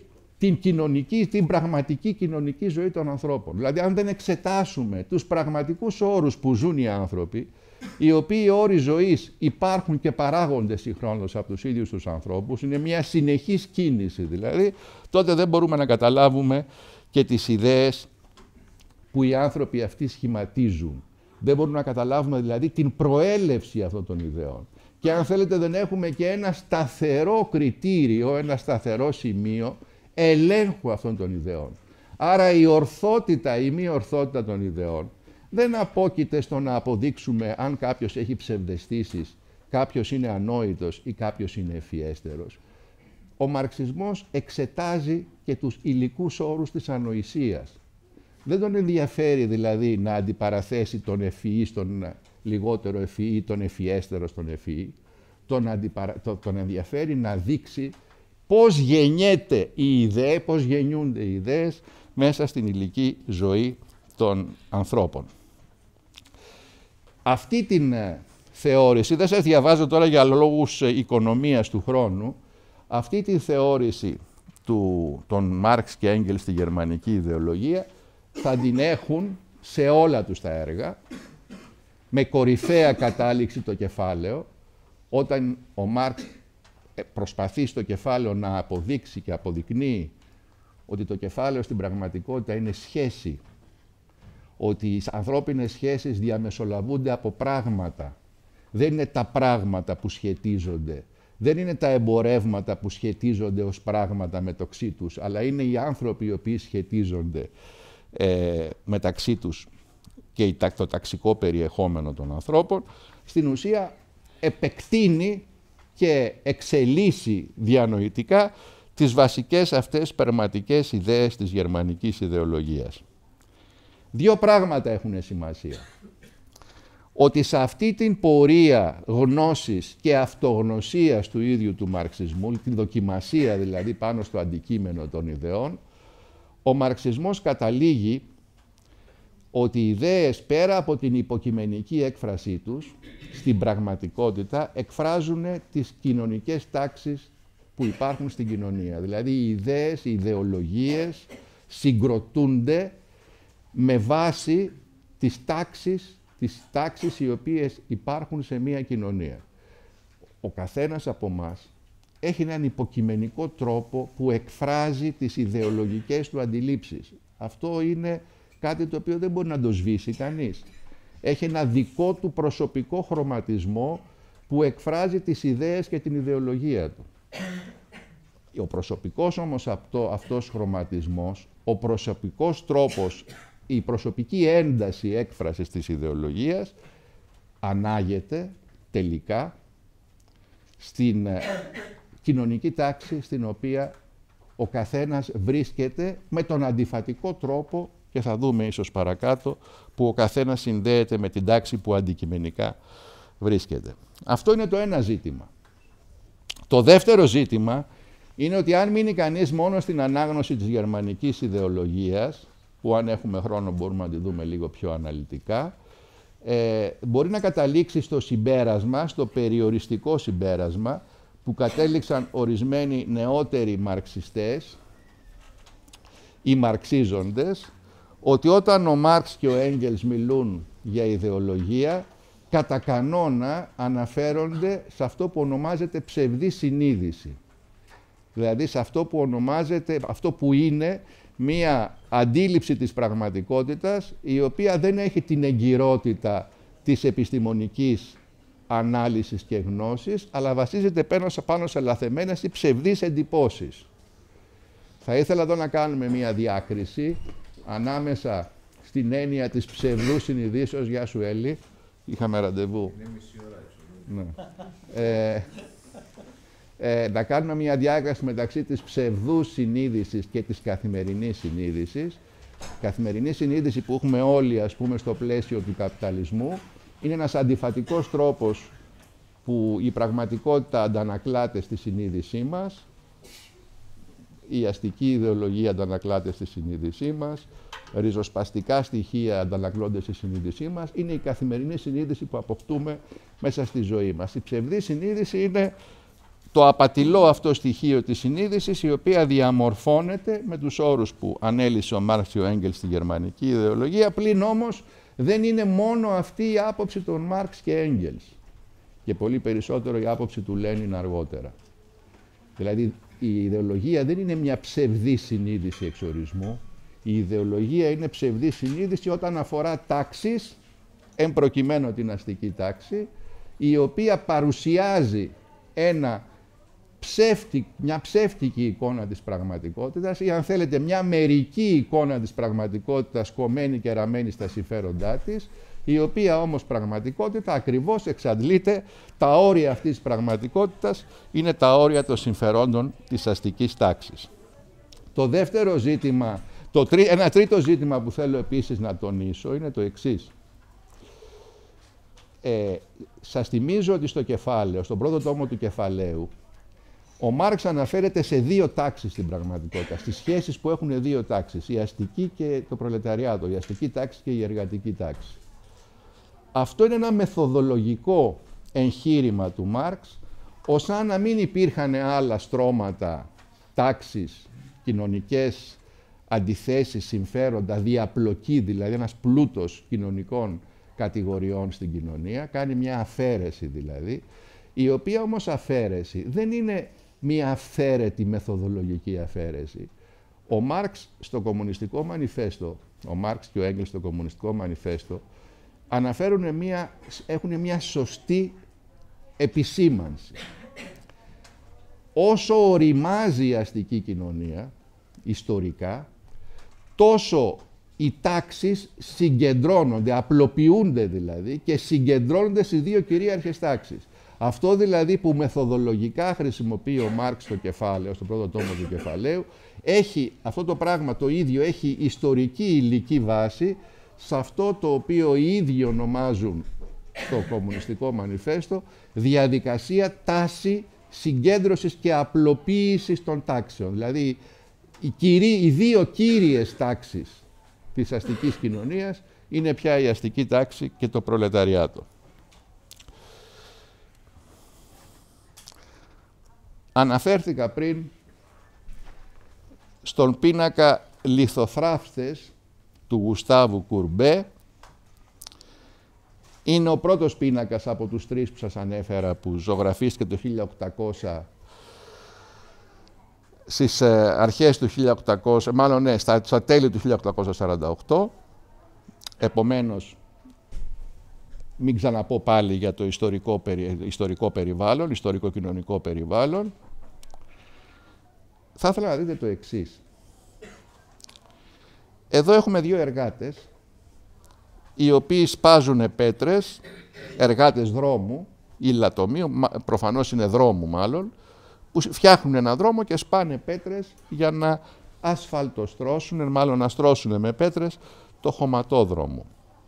την πραγματική κοινωνική ζωή των ανθρώπων. Δηλαδή, αν δεν εξετάσουμε τους πραγματικούς όρους που ζουν οι άνθρωποι, οι οποίοι όροι ζωής υπάρχουν και παράγονται συγχρόνως από τους ίδιους τους ανθρώπους, είναι μια συνεχής κίνηση δηλαδή, τότε δεν μπορούμε να καταλάβουμε και τις ιδέες που οι άνθρωποι αυτοί σχηματίζουν. Δεν μπορούμε να καταλάβουμε δηλαδή την προέλευση αυτών των ιδεών. Και αν θέλετε, δεν έχουμε και ένα σταθερό κριτήριο, ένα σταθερό σημείο ελέγχου αυτών των ιδεών. Άρα η ορθότητα ή μη ορθότητα των ιδεών δεν απόκειται στο να αποδείξουμε αν κάποιος έχει ψευδαισθήσεις, κάποιος είναι ανόητος ή κάποιος είναι ευφιέστερος. Ο μαρξισμός εξετάζει και τους υλικούς όρους της ανοησίας. Δεν τον ενδιαφέρει δηλαδή να αντιπαραθέσει τον ευφυή στον λιγότερο ευφυή ή τον ευφιέστερο στον ευφυή. Τον ενδιαφέρει να δείξει πώς γεννιέται η ιδέα, πώς γεννιούνται οι ιδέες μέσα στην υλική ζωή των ανθρώπων. Αυτή την θεώρηση, δεν σας διαβάζω τώρα για λόγους οικονομίας του χρόνου, αυτή τη θεώρηση των Μάρξ και Έγγελς στη γερμανική ιδεολογία θα την έχουν σε όλα τους τα έργα, με κορυφαία κατάληξη το κεφάλαιο, όταν ο Μάρξ προσπαθεί στο κεφάλαιο να αποδείξει και αποδεικνύει ότι το κεφάλαιο στην πραγματικότητα είναι σχέση, ότι οι ανθρώπινες σχέσεις διαμεσολαβούνται από πράγματα. Δεν είναι τα πράγματα που σχετίζονται, δεν είναι τα εμπορεύματα που σχετίζονται ως πράγματα μεταξύ τους, αλλά είναι οι άνθρωποι οι οποίοι σχετίζονται μεταξύ τους και το ταξικό περιεχόμενο των ανθρώπων. Στην ουσία επεκτείνει και εξελίσσει διανοητικά τις βασικές αυτές περματικές ιδέες της γερμανικής ιδεολογίας. Δύο πράγματα έχουν σημασία. Ότι σε αυτή την πορεία γνώσης και αυτογνωσίας του ίδιου του μαρξισμού, την δοκιμασία δηλαδή πάνω στο αντικείμενο των ιδεών, ο μαρξισμός καταλήγει ότι οι ιδέες πέρα από την υποκειμενική έκφρασή τους, στην πραγματικότητα εκφράζουν τις κοινωνικές τάξεις που υπάρχουν στην κοινωνία. Δηλαδή οι ιδέες, οι ιδεολογίες συγκροτούνται με βάση τις τάξεις οι οποίες υπάρχουν σε μία κοινωνία. Ο καθένας από εμάς έχει έναν υποκειμενικό τρόπο που εκφράζει τις ιδεολογικές του αντιλήψεις. Αυτό είναι κάτι το οποίο δεν μπορεί να το σβήσει κανείς. Έχει ένα δικό του προσωπικό χρωματισμό που εκφράζει τις ιδέες και την ιδεολογία του. Ο προσωπικός όμως αυτός χρωματισμός, ο προσωπικός τρόπος, η προσωπική ένταση έκφρασης της ιδεολογίας ανάγεται τελικά στην κοινωνική τάξη στην οποία ο καθένας βρίσκεται με τον αντιφατικό τρόπο, και θα δούμε ίσως παρακάτω, που ο καθένας συνδέεται με την τάξη που αντικειμενικά βρίσκεται. Αυτό είναι το ένα ζήτημα. Το δεύτερο ζήτημα είναι ότι αν μείνει κανείς μόνο στην ανάγνωση της γερμανικής ιδεολογίας, που αν έχουμε χρόνο μπορούμε να τη δούμε λίγο πιο αναλυτικά, μπορεί να καταλήξει στο συμπέρασμα, στο περιοριστικό συμπέρασμα, που κατέληξαν ορισμένοι νεότεροι μαρξιστές ή μαρξίζοντες, ότι όταν ο Μάρξ και ο Έγγελς μιλούν για ιδεολογία, κατά κανόνα αναφέρονται σε αυτό που ονομάζεται ψευδή συνείδηση. Δηλαδή σε αυτό που ονομάζεται, αυτό που είναι μία αντίληψη της πραγματικότητας, η οποία δεν έχει την εγκυρότητα της επιστημονικής ανάλυσης και γνώσης, αλλά βασίζεται πάνω σε λαθεμένες ή ψευδείς εντυπώσεις. Θα ήθελα εδώ να κάνουμε μία διάκριση ανάμεσα στην έννοια της ψευδούς συνειδήσεως. Γεια σου, Έλλη. Είχαμε ραντεβού. Είναι μισή ώρα, ναι. Να κάνουμε μια διάκριση μεταξύ της ψευδούς συνείδησης και της καθημερινής συνείδησης. Η καθημερινή συνείδηση που έχουμε όλοι, ας πούμε, στο πλαίσιο του καπιταλισμού, είναι ένας αντιφατικός τρόπος που η πραγματικότητα αντανακλάται στη συνείδησή μας, η αστική ιδεολογία αντανακλάται στη συνείδησή μας, ριζοσπαστικά στοιχεία αντανακλώνται στη συνείδησή μας. Είναι η καθημερινή συνείδηση που αποκτούμε μέσα στη ζωή μας. Η ψευδή συνείδηση είναι το απατηλό αυτό στοιχείο της συνείδησης, η οποία διαμορφώνεται με τους όρους που ανέλησε ο Μάρξ και ο Έγγελς στη γερμανική ιδεολογία, πλην όμως δεν είναι μόνο αυτή η άποψη των Μάρξ και Έγγελς, και πολύ περισσότερο η άποψη του Λένιν αργότερα. Δηλαδή η ιδεολογία δεν είναι μια ψευδή συνείδηση εξορισμού. Η ιδεολογία είναι ψευδή συνείδηση όταν αφορά τάξεις, εν προκειμένου την αστική τάξη, η οποία παρουσιάζει μια ψεύτικη εικόνα της πραγματικότητας, ή αν θέλετε μια μερική εικόνα της πραγματικότητας κομμένη και ραμμένη στα συμφέροντά της, η οποία όμως πραγματικότητα ακριβώς εξαντλείται, τα όρια αυτής της πραγματικότητας είναι τα όρια των συμφερόντων της αστικής τάξης. Το δεύτερο ζήτημα, ένα τρίτο ζήτημα που θέλω επίσης να τονίσω είναι το εξής. Σας θυμίζω ότι στο κεφάλαιο, στον πρώτο τόμο του κεφαλαίου, ο Μάρξ αναφέρεται σε δύο τάξεις στην πραγματικότητα, στις σχέσεις που έχουν δύο τάξεις, η αστική και το προλεταριάτο, η αστική τάξη και η εργατική τάξη. Αυτό είναι ένα μεθοδολογικό εγχείρημα του Μάρξ, ως αν να μην υπήρχαν άλλα στρώματα, τάξεις, κοινωνικές αντιθέσεις, συμφέροντα, διαπλοκή, δηλαδή ένας πλούτος κοινωνικών κατηγοριών στην κοινωνία, κάνει μια αφαίρεση δηλαδή, η οποία όμως αφαίρεση δεν είναι μια αυθαίρετη μεθοδολογική αφαίρεση. Ο Μάρξ στο Κομμουνιστικό Μανιφέστο, ο Μάρξ και ο Έγγελς στο Κομμουνιστικό Μανιφέστο, έχουν μια σωστή επισήμανση. Όσο οριμάζει η αστική κοινωνία, ιστορικά, τόσο οι τάξεις συγκεντρώνονται, απλοποιούνται δηλαδή και συγκεντρώνονται στις δύο κυρίαρχες τάξεις. Αυτό δηλαδή που μεθοδολογικά χρησιμοποιεί ο Μάρξ στο κεφάλαιο, στο πρώτο τόμο του κεφαλαίου, αυτό το πράγμα το ίδιο έχει ιστορική υλική βάση σε αυτό το οποίο οι ίδιοι ονομάζουν στο Κομμουνιστικό Μανιφέστο διαδικασία τάση συγκέντρωσης και απλοποίησης των τάξεων. Δηλαδή οι δύο κύριες τάξεις της αστικής κοινωνίας είναι πια η αστική τάξη και το προλεταριάτο. Αναφέρθηκα πριν στον πίνακα λιθοθράφτες του Γουστάβου Κουρμπέ. Είναι ο πρώτος πίνακας από τους τρεις που σας ανέφερα, που ζωγραφίστηκε το 1800, στις αρχές του 1800, μάλλον ναι, στα τέλη του 1848. Επομένως, μην ξαναπώ πάλι για το ιστορικό περιβάλλον, ιστορικό-κοινωνικό περιβάλλον. Θα ήθελα να δείτε το εξής. Εδώ έχουμε δύο εργάτες, οι οποίοι σπάζουν πέτρες, εργάτες δρόμου ή λατομείου, προφανώς είναι δρόμου μάλλον, που φτιάχνουν ένα δρόμο και σπάνε πέτρες για να ασφαλτοστρώσουν, μάλλον να στρώσουν με πέτρες το χωματόδρομο.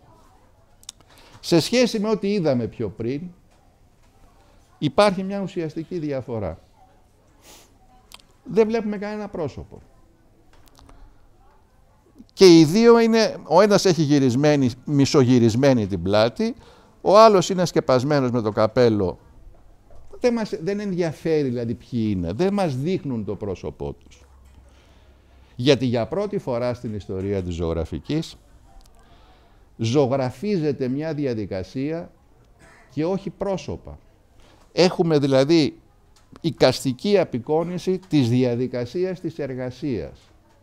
Σε σχέση με ό,τι είδαμε πιο πριν, υπάρχει μια ουσιαστική διαφορά. Δεν βλέπουμε κανένα πρόσωπο. και οι δύο είναι, ο ένας έχει μισογυρισμένη την πλάτη, ο άλλος είναι σκεπασμένος με το καπέλο. Δεν ενδιαφέρει δηλαδή ποιοι είναι, δεν μας δείχνουν το πρόσωπό τους. Γιατί για πρώτη φορά στην ιστορία της ζωγραφικής ζωγραφίζεται μια διαδικασία και όχι πρόσωπα. Έχουμε δηλαδή εικαστική απεικόνιση της διαδικασίας της εργασίας.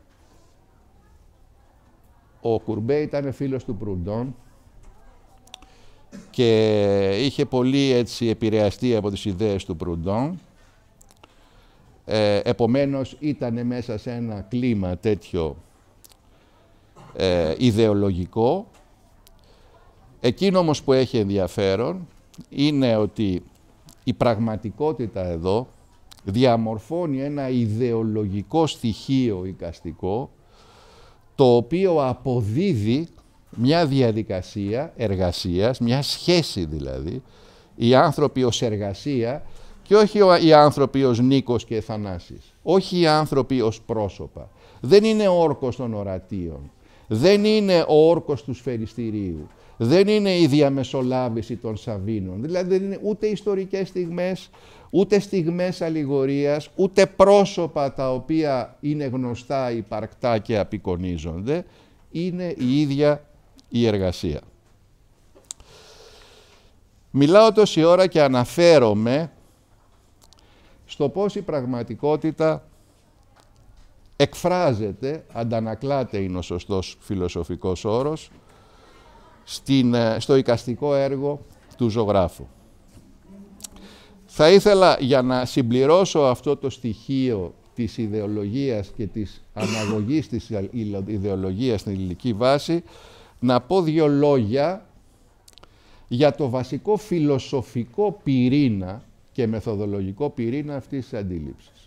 Ο Κουρμπέ ήταν φίλος του Προυντών και είχε πολύ έτσι επηρεαστεί από τις ιδέες του Προυντών. Επομένως ήταν μέσα σε ένα κλίμα τέτοιο ιδεολογικό. Εκείνο όμως που έχει ενδιαφέρον είναι ότι η πραγματικότητα εδώ διαμορφώνει ένα ιδεολογικό στοιχείο εικαστικό, το οποίο αποδίδει μια διαδικασία εργασίας, μια σχέση δηλαδή, οι άνθρωποι ως εργασία και όχι οι άνθρωποι ως Νίκος και Θανάσης, όχι οι άνθρωποι ως πρόσωπα. Δεν είναι ο όρκος των ορατίων, δεν είναι ο όρκος του σφαιριστηρίου, δεν είναι η διαμεσολάβηση των Σαβίνων, δηλαδή δεν είναι ούτε ιστορικές στιγμές, ούτε στιγμές αλληγορίας, ούτε πρόσωπα τα οποία είναι γνωστά, υπαρκτά και απεικονίζονται, είναι η ίδια η εργασία. Μιλάω τόση ώρα και αναφέρομαι στο πώς η πραγματικότητα εκφράζεται, αντανακλάται είναι ο σωστός φιλοσοφικός όρος, στο εικαστικό έργο του ζωγράφου. Θα ήθελα, για να συμπληρώσω αυτό το στοιχείο της ιδεολογίας και της αναγωγής της ιδεολογίας στην υλική βάση, να πω δύο λόγια για το βασικό φιλοσοφικό πυρήνα και μεθοδολογικό πυρήνα αυτής της αντίληψης.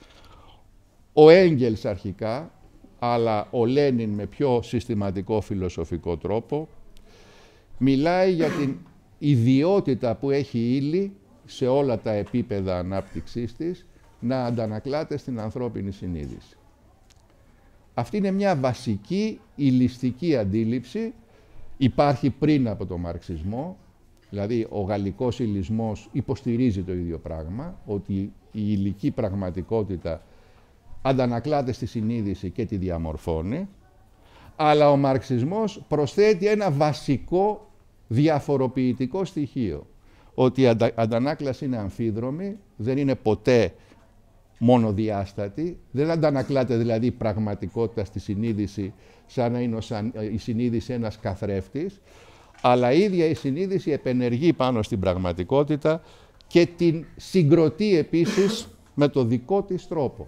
Ο Έγγελς αρχικά, αλλά ο Λένιν με πιο συστηματικό φιλοσοφικό τρόπο, μιλάει για την ιδιότητα που έχει η ύλη σε όλα τα επίπεδα ανάπτυξής της να αντανακλάται στην ανθρώπινη συνείδηση. Αυτή είναι μια βασική υλιστική αντίληψη, υπάρχει πριν από τον μαρξισμό, δηλαδή ο γαλλικός υλισμός υποστηρίζει το ίδιο πράγμα, ότι η υλική πραγματικότητα αντανακλάται στη συνείδηση και τη διαμορφώνει, αλλά ο μαρξισμός προσθέτει ένα βασικό διαφοροποιητικό στοιχείο, ότι η αντανάκλαση είναι αμφίδρομη, δεν είναι ποτέ μονοδιάστατη, δεν αντανακλάται δηλαδή η πραγματικότητα στη συνείδηση σαν να είναι η συνείδηση ένας καθρέφτης, αλλά η ίδια η συνείδηση επενεργεί πάνω στην πραγματικότητα και την συγκροτεί επίσης με το δικό της τρόπο.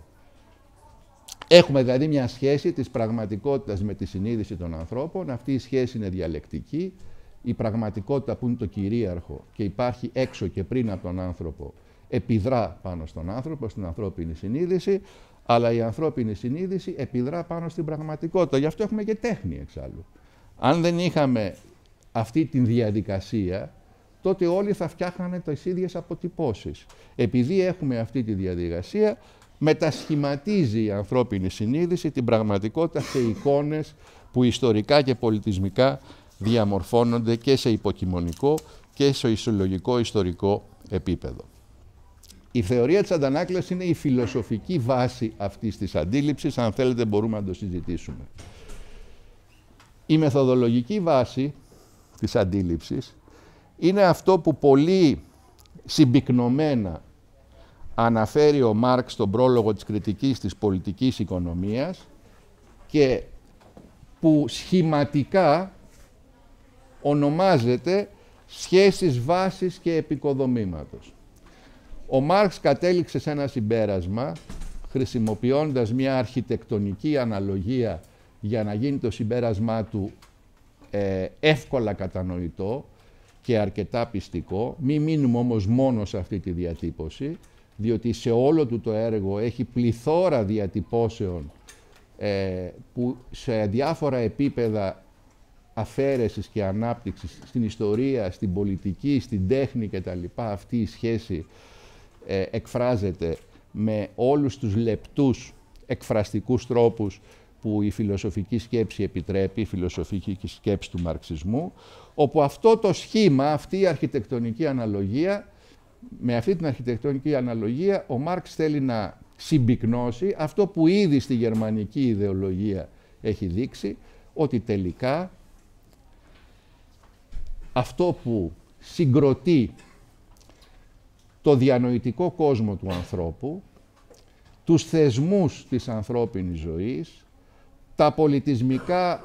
Έχουμε δηλαδή μια σχέση της πραγματικότητας με τη συνείδηση των ανθρώπων, αυτή η σχέση είναι διαλεκτική, η πραγματικότητα που είναι το κυρίαρχο και υπάρχει έξω και πριν από τον άνθρωπο επιδρά πάνω στον άνθρωπο, στην ανθρώπινη συνείδηση, αλλά η ανθρώπινη συνείδηση επιδρά πάνω στην πραγματικότητα. Γι' αυτό έχουμε και τέχνη εξάλλου. Αν δεν είχαμε αυτή τη διαδικασία, τότε όλοι θα φτιάχνανε τις ίδιες αποτυπώσεις. Επειδή έχουμε αυτή τη διαδικασία, μετασχηματίζει η ανθρώπινη συνείδηση την πραγματικότητα σε εικόνες που ιστορικά και πολιτισμικά διαμορφώνονται και σε υποκειμονικό και σε ισολογικό ιστορικό επίπεδο. Η θεωρία της αντανάκλασης είναι η φιλοσοφική βάση αυτής της αντίληψης, αν θέλετε μπορούμε να το συζητήσουμε. Η μεθοδολογική βάση της αντίληψης είναι αυτό που πολύ συμπυκνωμένα αναφέρει ο Μάρξ στον πρόλογο της κριτικής της πολιτικής οικονομίας και που σχηματικά ονομάζεται σχέσεις βάσης και επικοδομήματος. Ο Μάρξ κατέληξε σε ένα συμπέρασμα, χρησιμοποιώντας μια αρχιτεκτονική αναλογία για να γίνει το συμπέρασμά του εύκολα κατανοητό και αρκετά πιστικό. Μην μείνουμε όμως μόνο σε αυτή τη διατύπωση, διότι σε όλο του το έργο έχει πληθώρα διατυπώσεων που σε διάφορα επίπεδα αφαίρεσης και ανάπτυξης στην ιστορία, στην πολιτική, στην τέχνη κτλ. Αυτή η σχέση εκφράζεται με όλους τους λεπτούς εκφραστικούς τρόπους που η φιλοσοφική σκέψη επιτρέπει, η φιλοσοφική σκέψη του μαρξισμού, όπου αυτό το σχήμα, αυτή η αρχιτεκτονική αναλογία, με αυτή την αρχιτεκτονική αναλογία ο Μάρξ θέλει να συμπυκνώσει αυτό που ήδη στη γερμανική ιδεολογία έχει δείξει, ότι τελικά αυτό που συγκροτεί το διανοητικό κόσμο του ανθρώπου, τους θεσμούς της ανθρώπινης ζωής, τα πολιτισμικά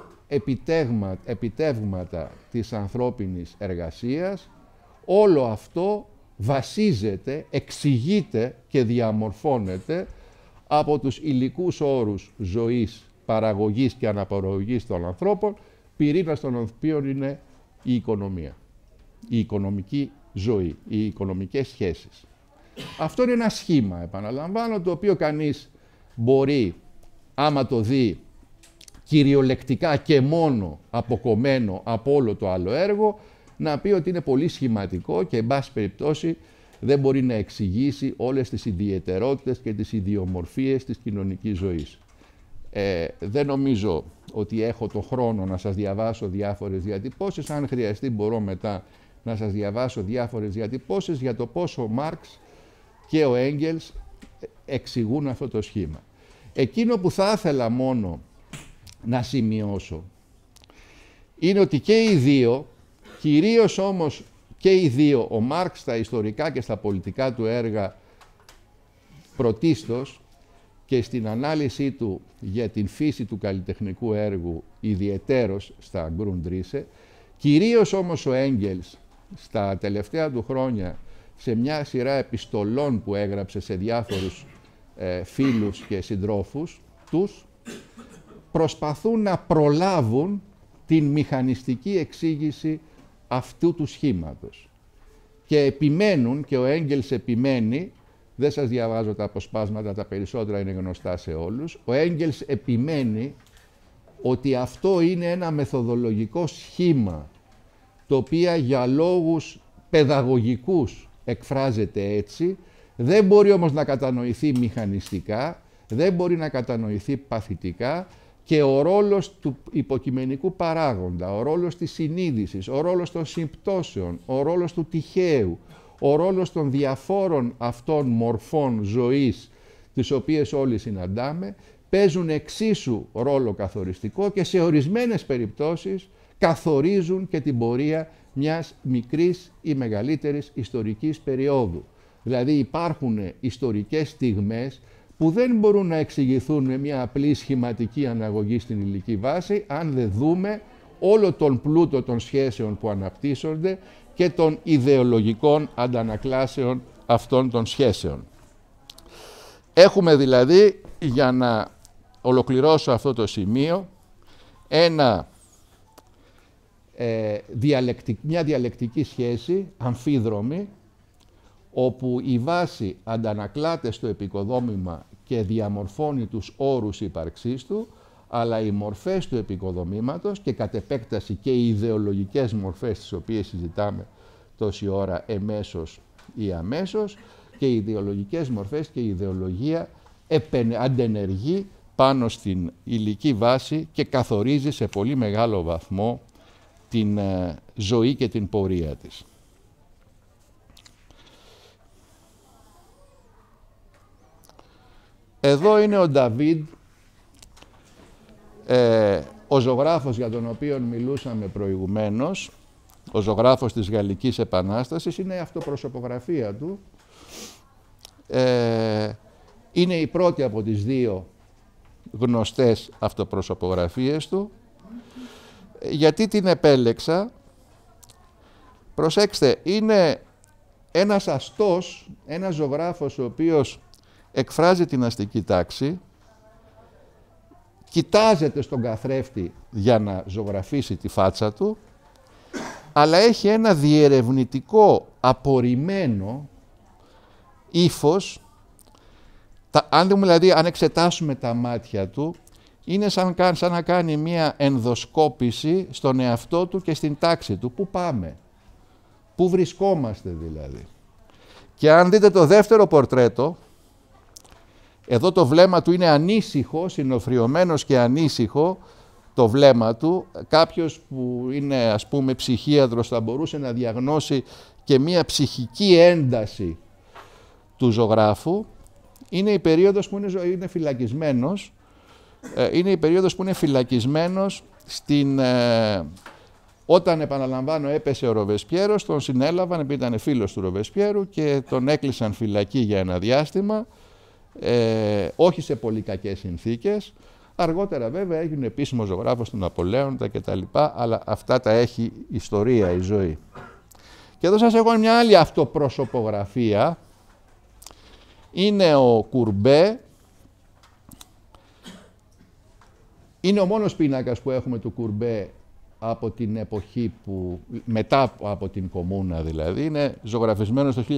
επιτεύγματα της ανθρώπινης εργασίας, όλο αυτό βασίζεται, εξηγείται και διαμορφώνεται από τους υλικούς όρους ζωής, παραγωγής και αναπαραγωγής των ανθρώπων, πυρήνας των οποίων είναι η οικονομία, η οικονομική ζωή, οι οικονομικές σχέσεις. Αυτό είναι ένα σχήμα, επαναλαμβάνω, το οποίο κανείς μπορεί, άμα το δει κυριολεκτικά και μόνο αποκομμένο από όλο το άλλο έργο, να πει ότι είναι πολύ σχηματικό και, εν πάση περιπτώσει, δεν μπορεί να εξηγήσει όλες τις ιδιαιτερότητες και τις ιδιομορφίες της κοινωνικής ζωής. Δεν νομίζω ότι έχω το χρόνο να σας διαβάσω διάφορες διατυπώσεις. Αν χρειαστεί μπορώ μετά να σας διαβάσω διάφορες διατυπώσεις για το πόσο ο Μάρξ και ο Έγγελς εξηγούν αυτό το σχήμα. Εκείνο που θα ήθελα μόνο να σημειώσω είναι ότι και οι δύο, κυρίως όμως και οι δύο, ο Μάρξ στα ιστορικά και στα πολιτικά του έργα πρωτίστως και στην ανάλυση του για την φύση του καλλιτεχνικού έργου ιδιαιτέρως στα Grundrisse, κυρίως όμως ο Έγγελς στα τελευταία του χρόνια σε μια σειρά επιστολών που έγραψε σε διάφορους φίλους και συντρόφους τους, προσπαθούν να προλάβουν την μηχανιστική εξήγηση αυτού του σχήματος. Και επιμένουν, και ο Έγγελς επιμένει, δεν σας διαβάζω τα αποσπάσματα, τα περισσότερα είναι γνωστά σε όλους, ο Έγγελς επιμένει ότι αυτό είναι ένα μεθοδολογικό σχήμα, το οποίο για λόγους παιδαγωγικούς εκφράζεται έτσι, δεν μπορεί όμως να κατανοηθεί μηχανιστικά, δεν μπορεί να κατανοηθεί παθητικά, και ο ρόλος του υποκειμενικού παράγοντα, ο ρόλος της συνείδησης, ο ρόλος των συμπτώσεων, ο ρόλος του τυχαίου, ο ρόλος των διαφόρων αυτών μορφών ζωής, τις οποίες όλοι συναντάμε, παίζουν εξίσου ρόλο καθοριστικό και σε ορισμένες περιπτώσεις καθορίζουν και την πορεία μιας μικρής ή μεγαλύτερης ιστορικής περίοδου. Δηλαδή υπάρχουν ιστορικές στιγμές που δεν μπορούν να εξηγηθούν με μια απλή σχηματική αναγωγή στην υλική βάση, αν δεν δούμε όλο τον πλούτο των σχέσεων που αναπτύσσονται και των ιδεολογικών αντανακλάσεων αυτών των σχέσεων. Έχουμε δηλαδή, για να ολοκληρώσω αυτό το σημείο, μια διαλεκτική σχέση, αμφίδρομη, όπου η βάση αντανακλάται στο επικοδόμημα και διαμορφώνει τους όρους ύπαρξής του, αλλά οι μορφές του επικοδομήματος και κατ' επέκταση και οι ιδεολογικές μορφές τις οποίες συζητάμε τόση ώρα εμέσως ή αμέσως, και οι ιδεολογικές μορφές και η ιδεολογία αντενεργεί πάνω στην υλική βάση και καθορίζει σε πολύ μεγάλο βαθμό την ζωή και την πορεία της. Εδώ είναι ο Νταβίντ, ο ζωγράφος για τον οποίο μιλούσαμε προηγουμένως, ο ζωγράφος της Γαλλικής Επανάστασης, είναι η αυτοπροσωπογραφία του. Είναι η πρώτη από τις δύο γνωστές αυτοπροσωπογραφίες του. Γιατί την επέλεξα? Προσέξτε, είναι ένας αστός, ένας ζωγράφος ο οποίος εκφράζει την αστική τάξη, κοιτάζεται στον καθρέφτη για να ζωγραφίσει τη φάτσα του, αλλά έχει ένα διερευνητικό, απορριμμένο ύφος. Δηλαδή, αν εξετάσουμε τα μάτια του, είναι σαν να κάνει μία ενδοσκόπηση στον εαυτό του και στην τάξη του. Πού πάμε, πού βρισκόμαστε δηλαδή. Και αν δείτε το δεύτερο πορτρέτο, Εδώ το βλέμμα του είναι ανήσυχο, συνοφριωμένος και ανήσυχο το βλέμμα του. Κάποιος που είναι, ας πούμε, ψυχίατρος θα μπορούσε να διαγνώσει και μία ψυχική ένταση του ζωγράφου. Είναι η περίοδος που είναι φυλακισμένος. Είναι η περίοδος που είναι φυλακισμένος όταν, επαναλαμβάνω, έπεσε ο Ροβεσπιέρος, τον συνέλαβαν επειδή ήταν φίλος του Ροβεσπιέρου και τον έκλεισαν φυλακή για ένα διάστημα, όχι σε πολύ κακές συνθήκες. Αργότερα βέβαια έγινε επίσημος ζωγράφος του Ναπολέοντα κτλ. Αλλά αυτά τα έχει ιστορία, η ζωή. Και εδώ σας έχω μια άλλη αυτοπροσωπογραφία. Είναι ο Κουρμπέ. Είναι ο μόνος πίνακας που έχουμε του Κουρμπέ από την εποχή που, μετά από την Κομμούνα δηλαδή. Είναι ζωγραφισμένος το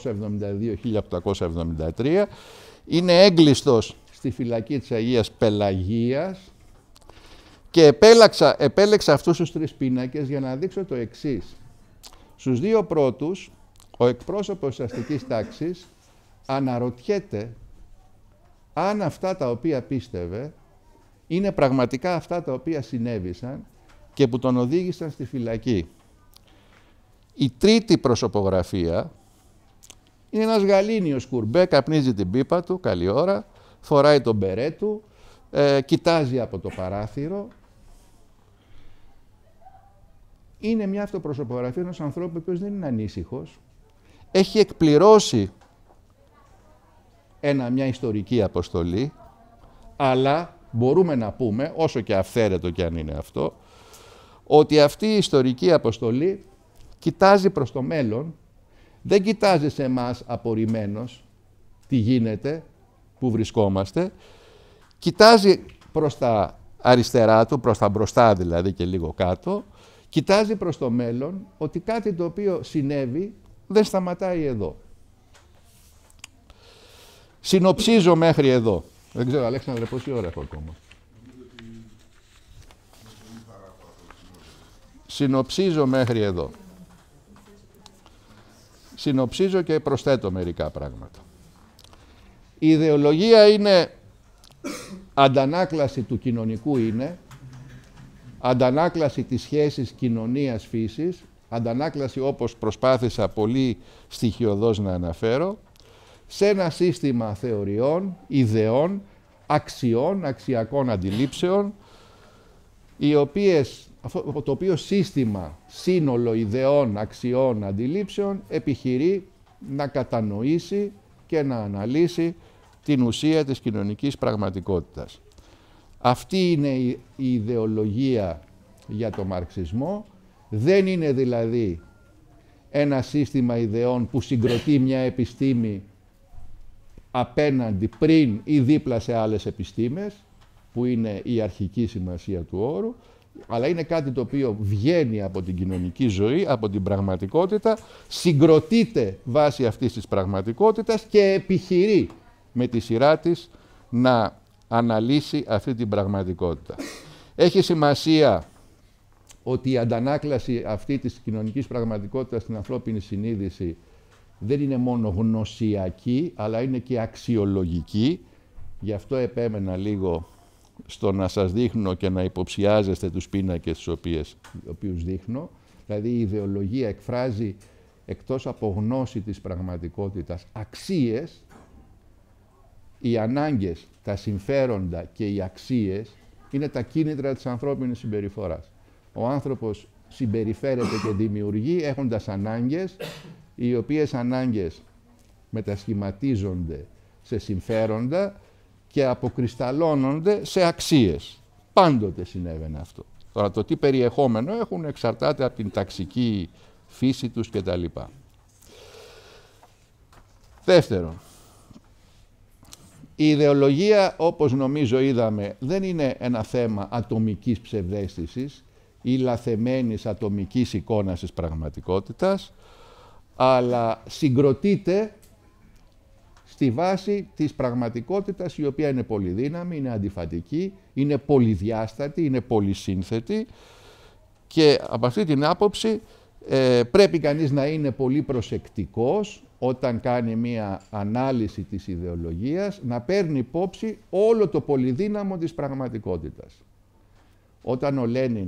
1872-1873. Είναι έγκλειστος στη φυλακή της Αγίας Πελαγίας και επέλεξα αυτούς τους τρεις πίνακες για να δείξω το εξής. Στους δύο πρώτους, ο εκπρόσωπος της αστικής τάξης αναρωτιέται αν αυτά τα οποία πίστευε είναι πραγματικά αυτά τα οποία συνέβησαν και που τον οδήγησαν στη φυλακή. Η τρίτη προσωπογραφία είναι ένας γαλήνιος Κουρμπέ, καπνίζει την πίπα του, καλή ώρα, φοράει τον μπερέ του, κοιτάζει από το παράθυρο. Είναι μια αυτοπροσωπογραφία ενός ανθρώπου ο οποίος δεν είναι ανήσυχος, έχει εκπληρώσει μια ιστορική αποστολή, αλλά μπορούμε να πούμε, όσο και αυθαίρετο και αν είναι αυτό, ότι αυτή η ιστορική αποστολή κοιτάζει προς το μέλλον, δεν κοιτάζει σε εμάς απορριμμένος τι γίνεται, που βρισκόμαστε, κοιτάζει προς τα αριστερά του, προς τα μπροστά δηλαδή και λίγο κάτω, κοιτάζει προς το μέλλον ότι κάτι το οποίο συνέβη δεν σταματάει εδώ. Συνοψίζω μέχρι εδώ. Δεν ξέρω, Αλέξανδρε, πόση ώρα έχω ακόμα. Συνοψίζω μέχρι εδώ. Συνοψίζω και προσθέτω μερικά πράγματα. Η ιδεολογία είναι αντανάκλαση του κοινωνικού είναι, αντανάκλαση της σχέσης κοινωνίας φύσης, αντανάκλαση όπως προσπάθησα πολύ στοιχειωδώς να αναφέρω, σε ένα σύστημα θεωριών, ιδεών, αξιών, αξιακών αντιλήψεων, το οποίο σύστημα, σύνολο ιδεών, αξιών, αντιλήψεων επιχειρεί να κατανοήσει και να αναλύσει την ουσία της κοινωνικής πραγματικότητας. Αυτή είναι η ιδεολογία για το μαρξισμό. Δεν είναι δηλαδή ένα σύστημα ιδεών που συγκροτεί μια επιστήμη απέναντι, πριν ή δίπλα σε άλλες επιστήμες, που είναι η αρχική σημασία του όρου, αλλά είναι κάτι το οποίο βγαίνει από την κοινωνική ζωή, από την πραγματικότητα, συγκροτείται βάσει αυτής της πραγματικότητας και επιχειρεί με τη σειρά της να αναλύσει αυτή την πραγματικότητα. Έχει σημασία ότι η αντανάκλαση αυτή της κοινωνικής πραγματικότητας στην ανθρώπινη συνείδηση δεν είναι μόνο γνωσιακή, αλλά είναι και αξιολογική. Γι' αυτό επέμενα λίγο στο να σας δείχνω και να υποψιάζεστε τους πίνακες τους οποίους δείχνω. Δηλαδή η ιδεολογία εκφράζει, εκτός από γνώση της πραγματικότητας, αξίες. Οι ανάγκες, τα συμφέροντα και οι αξίες είναι τα κίνητρα της ανθρώπινης συμπεριφοράς. Ο άνθρωπος συμπεριφέρεται και δημιουργεί έχοντας ανάγκες, οι οποίες ανάγκες μετασχηματίζονται σε συμφέροντα και αποκρισταλώνονται σε αξίες. Πάντοτε συνέβαινε αυτό. Τώρα το τι περιεχόμενο έχουν εξαρτάται από την ταξική φύση τους κτλ. Δεύτερον, η ιδεολογία, όπως νομίζω είδαμε, δεν είναι ένα θέμα ατομικής ψευδαίσθησης ή λαθεμένης ατομικής εικόνας της πραγματικότητας, αλλά συγκροτείται στη βάση της πραγματικότητας, η οποία είναι πολυδύναμη, είναι αντιφατική, είναι πολυδιάστατη, είναι πολυσύνθετη και από αυτή την άποψη Πρέπει κανείς να είναι πολύ προσεκτικός όταν κάνει μία ανάλυση της ιδεολογίας, να παίρνει υπόψη όλο το πολυδύναμο της πραγματικότητας. Όταν ο Λένιν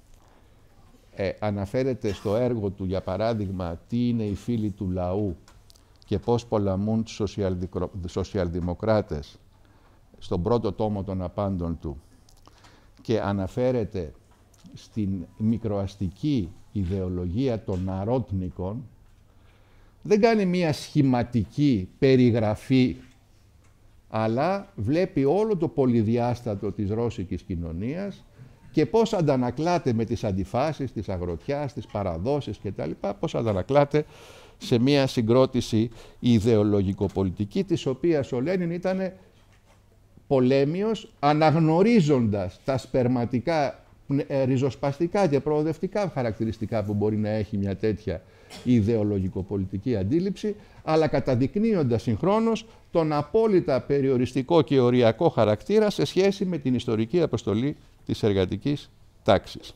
αναφέρεται στο έργο του, για παράδειγμα, τι είναι οι φίλοι του λαού και πώς πολεμούν τους σοσιαλδημοκράτες στον πρώτο τόμο των απάντων του και αναφέρεται στην μικροαστική ιδεολογία των ναρότνικων, δεν κάνει μία σχηματική περιγραφή, αλλά βλέπει όλο το πολυδιάστατο της ρώσικης κοινωνίας και πώς αντανακλάται με τις αντιφάσεις της αγροτιάς, τις παραδόσεις κτλ., πώς αντανακλάται σε μία συγκρότηση ιδεολογικοπολιτική, της οποίας ο Λένιν ήταν πολέμιος, αναγνωρίζοντας τα σπερματικά, ριζοσπαστικά και προοδευτικά χαρακτηριστικά που μπορεί να έχει μια τέτοια ιδεολογικοπολιτική αντίληψη, αλλά καταδεικνύοντας συγχρόνως τον απόλυτα περιοριστικό και οριακό χαρακτήρα σε σχέση με την ιστορική αποστολή της εργατικής τάξης.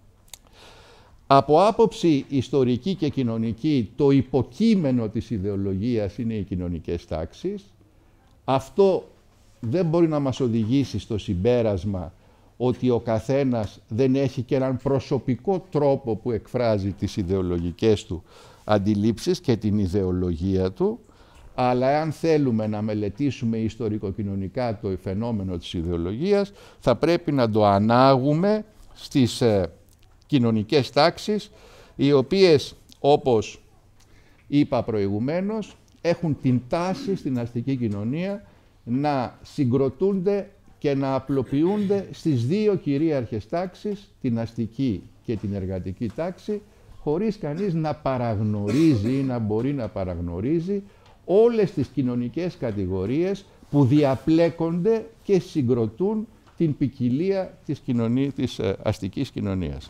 Από άποψη ιστορική και κοινωνική, το υποκείμενο της ιδεολογίας είναι οι κοινωνικές τάξεις. Αυτό δεν μπορεί να μας οδηγήσει στο συμπέρασμα ότι ο καθένας δεν έχει και έναν προσωπικό τρόπο που εκφράζει τις ιδεολογικές του αντιλήψεις και την ιδεολογία του, αλλά εάν θέλουμε να μελετήσουμε ιστορικοκοινωνικά το φαινόμενο της ιδεολογίας, θα πρέπει να το ανάγουμε στις κοινωνικές τάξεις, οι οποίες, όπως είπα προηγουμένως, έχουν την τάση στην αστική κοινωνία να συγκροτούνται και να απλοποιούνται στις δύο κυρίαρχες τάξεις, την αστική και την εργατική τάξη, χωρίς κανείς να παραγνωρίζει ή να μπορεί να παραγνωρίζει όλες τις κοινωνικές κατηγορίες που διαπλέκονται και συγκροτούν την ποικιλία της αστικής κοινωνίας.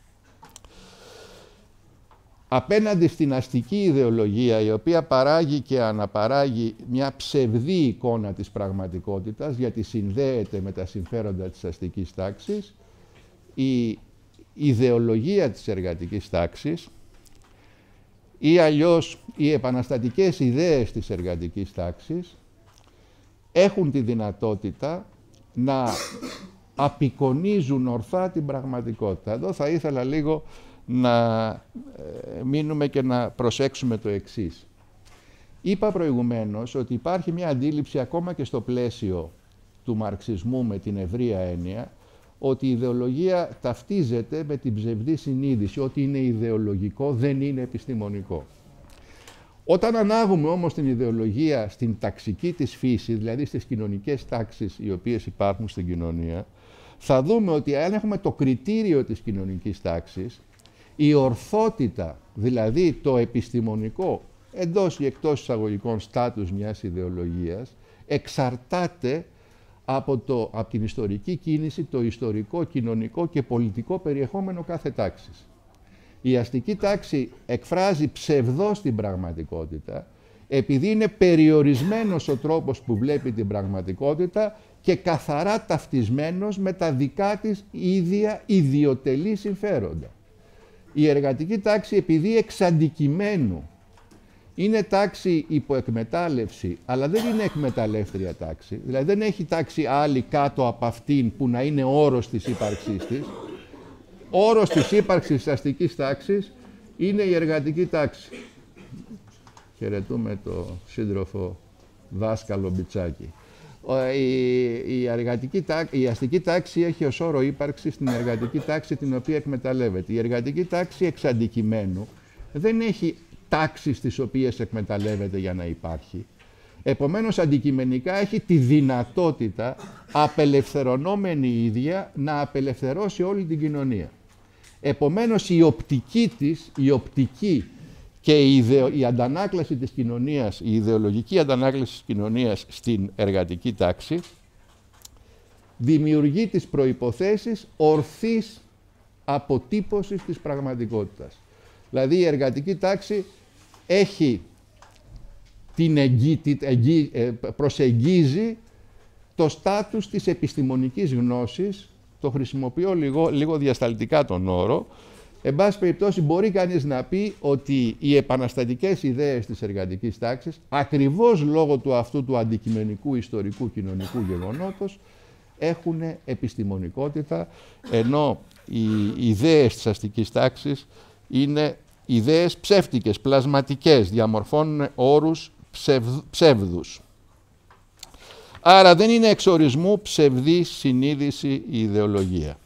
Απέναντι στην αστική ιδεολογία, η οποία παράγει και αναπαράγει μια ψευδή εικόνα της πραγματικότητας, γιατί συνδέεται με τα συμφέροντα της αστικής τάξης, η ιδεολογία της εργατικής τάξης ή αλλιώς οι επαναστατικές ιδέες της εργατικής τάξης έχουν τη δυνατότητα να απεικονίζουν ορθά την πραγματικότητα. Εδώ θα ήθελα λίγο να μείνουμε και να προσέξουμε το εξής. Είπα προηγουμένως ότι υπάρχει μια αντίληψη ακόμα και στο πλαίσιο του μαρξισμού με την ευρεία έννοια ότι η ιδεολογία ταυτίζεται με την ψευδή συνείδηση, ότι είναι ιδεολογικό, δεν είναι επιστημονικό. Όταν ανάγουμε όμως την ιδεολογία στην ταξική της φύση, δηλαδή στις κοινωνικές τάξεις οι οποίες υπάρχουν στην κοινωνία, θα δούμε ότι αν έχουμε το κριτήριο της κοινωνικής τάξης, η ορθότητα, δηλαδή το επιστημονικό, εντός ή εκτός εισαγωγικών στάτους μιας ιδεολογίας, εξαρτάται από την ιστορική κίνηση, το ιστορικό, κοινωνικό και πολιτικό περιεχόμενο κάθε τάξης. Η αστική τάξη εκφράζει ψευδώς την πραγματικότητα, επειδή είναι περιορισμένος ο τρόπος που βλέπει την πραγματικότητα και καθαρά ταυτισμένος με τα δικά της ίδια ιδιωτελή συμφέροντα. Η εργατική τάξη, επειδή εξ αντικειμένου είναι τάξη υποεκμετάλλευση, αλλά δεν είναι εκμεταλλεύτρια τάξη, δηλαδή δεν έχει τάξη άλλη κάτω από αυτήν που να είναι όρος της ύπαρξής της. Όρος της ύπαρξης της αστικής τάξης είναι η εργατική τάξη. Χαιρετούμε το σύντροφο δάσκαλο Μπιτσάκη. Η αστική τάξη έχει ως όρο ύπαρξη στην εργατική τάξη την οποία εκμεταλλεύεται. Η εργατική τάξη εξ αντικειμένου δεν έχει τάξεις τις οποίες εκμεταλλεύεται για να υπάρχει. Επομένως, αντικειμενικά έχει τη δυνατότητα, απελευθερωνόμενη η ίδια, να απελευθερώσει όλη την κοινωνία. Επομένως, η οπτική της, η οπτική και η αντανάκλαση της κοινωνίας, η ιδεολογική αντανάκλαση της κοινωνίας στην εργατική τάξη, δημιουργεί τις προϋποθέσεις ορθής αποτύπωσης της πραγματικότητας. Δηλαδή, η εργατική τάξη έχει προσεγγίζει το στάτους της επιστημονικής γνώσης, το χρησιμοποιώ λίγο διασταλτικά τον όρο, Εν πάση περιπτώσει, μπορεί κανείς να πει ότι οι επαναστατικές ιδέες της εργατικής τάξης, ακριβώς λόγω του αυτού του αντικειμενικού, ιστορικού, κοινωνικού γεγονότος, έχουν επιστημονικότητα, ενώ οι ιδέες της αστικής τάξης είναι ιδέες ψεύτικες, πλασματικές, διαμορφώνουν όρους ψεύδους. Άρα δεν είναι εξορισμού ψευδή συνείδηση η ιδεολογία.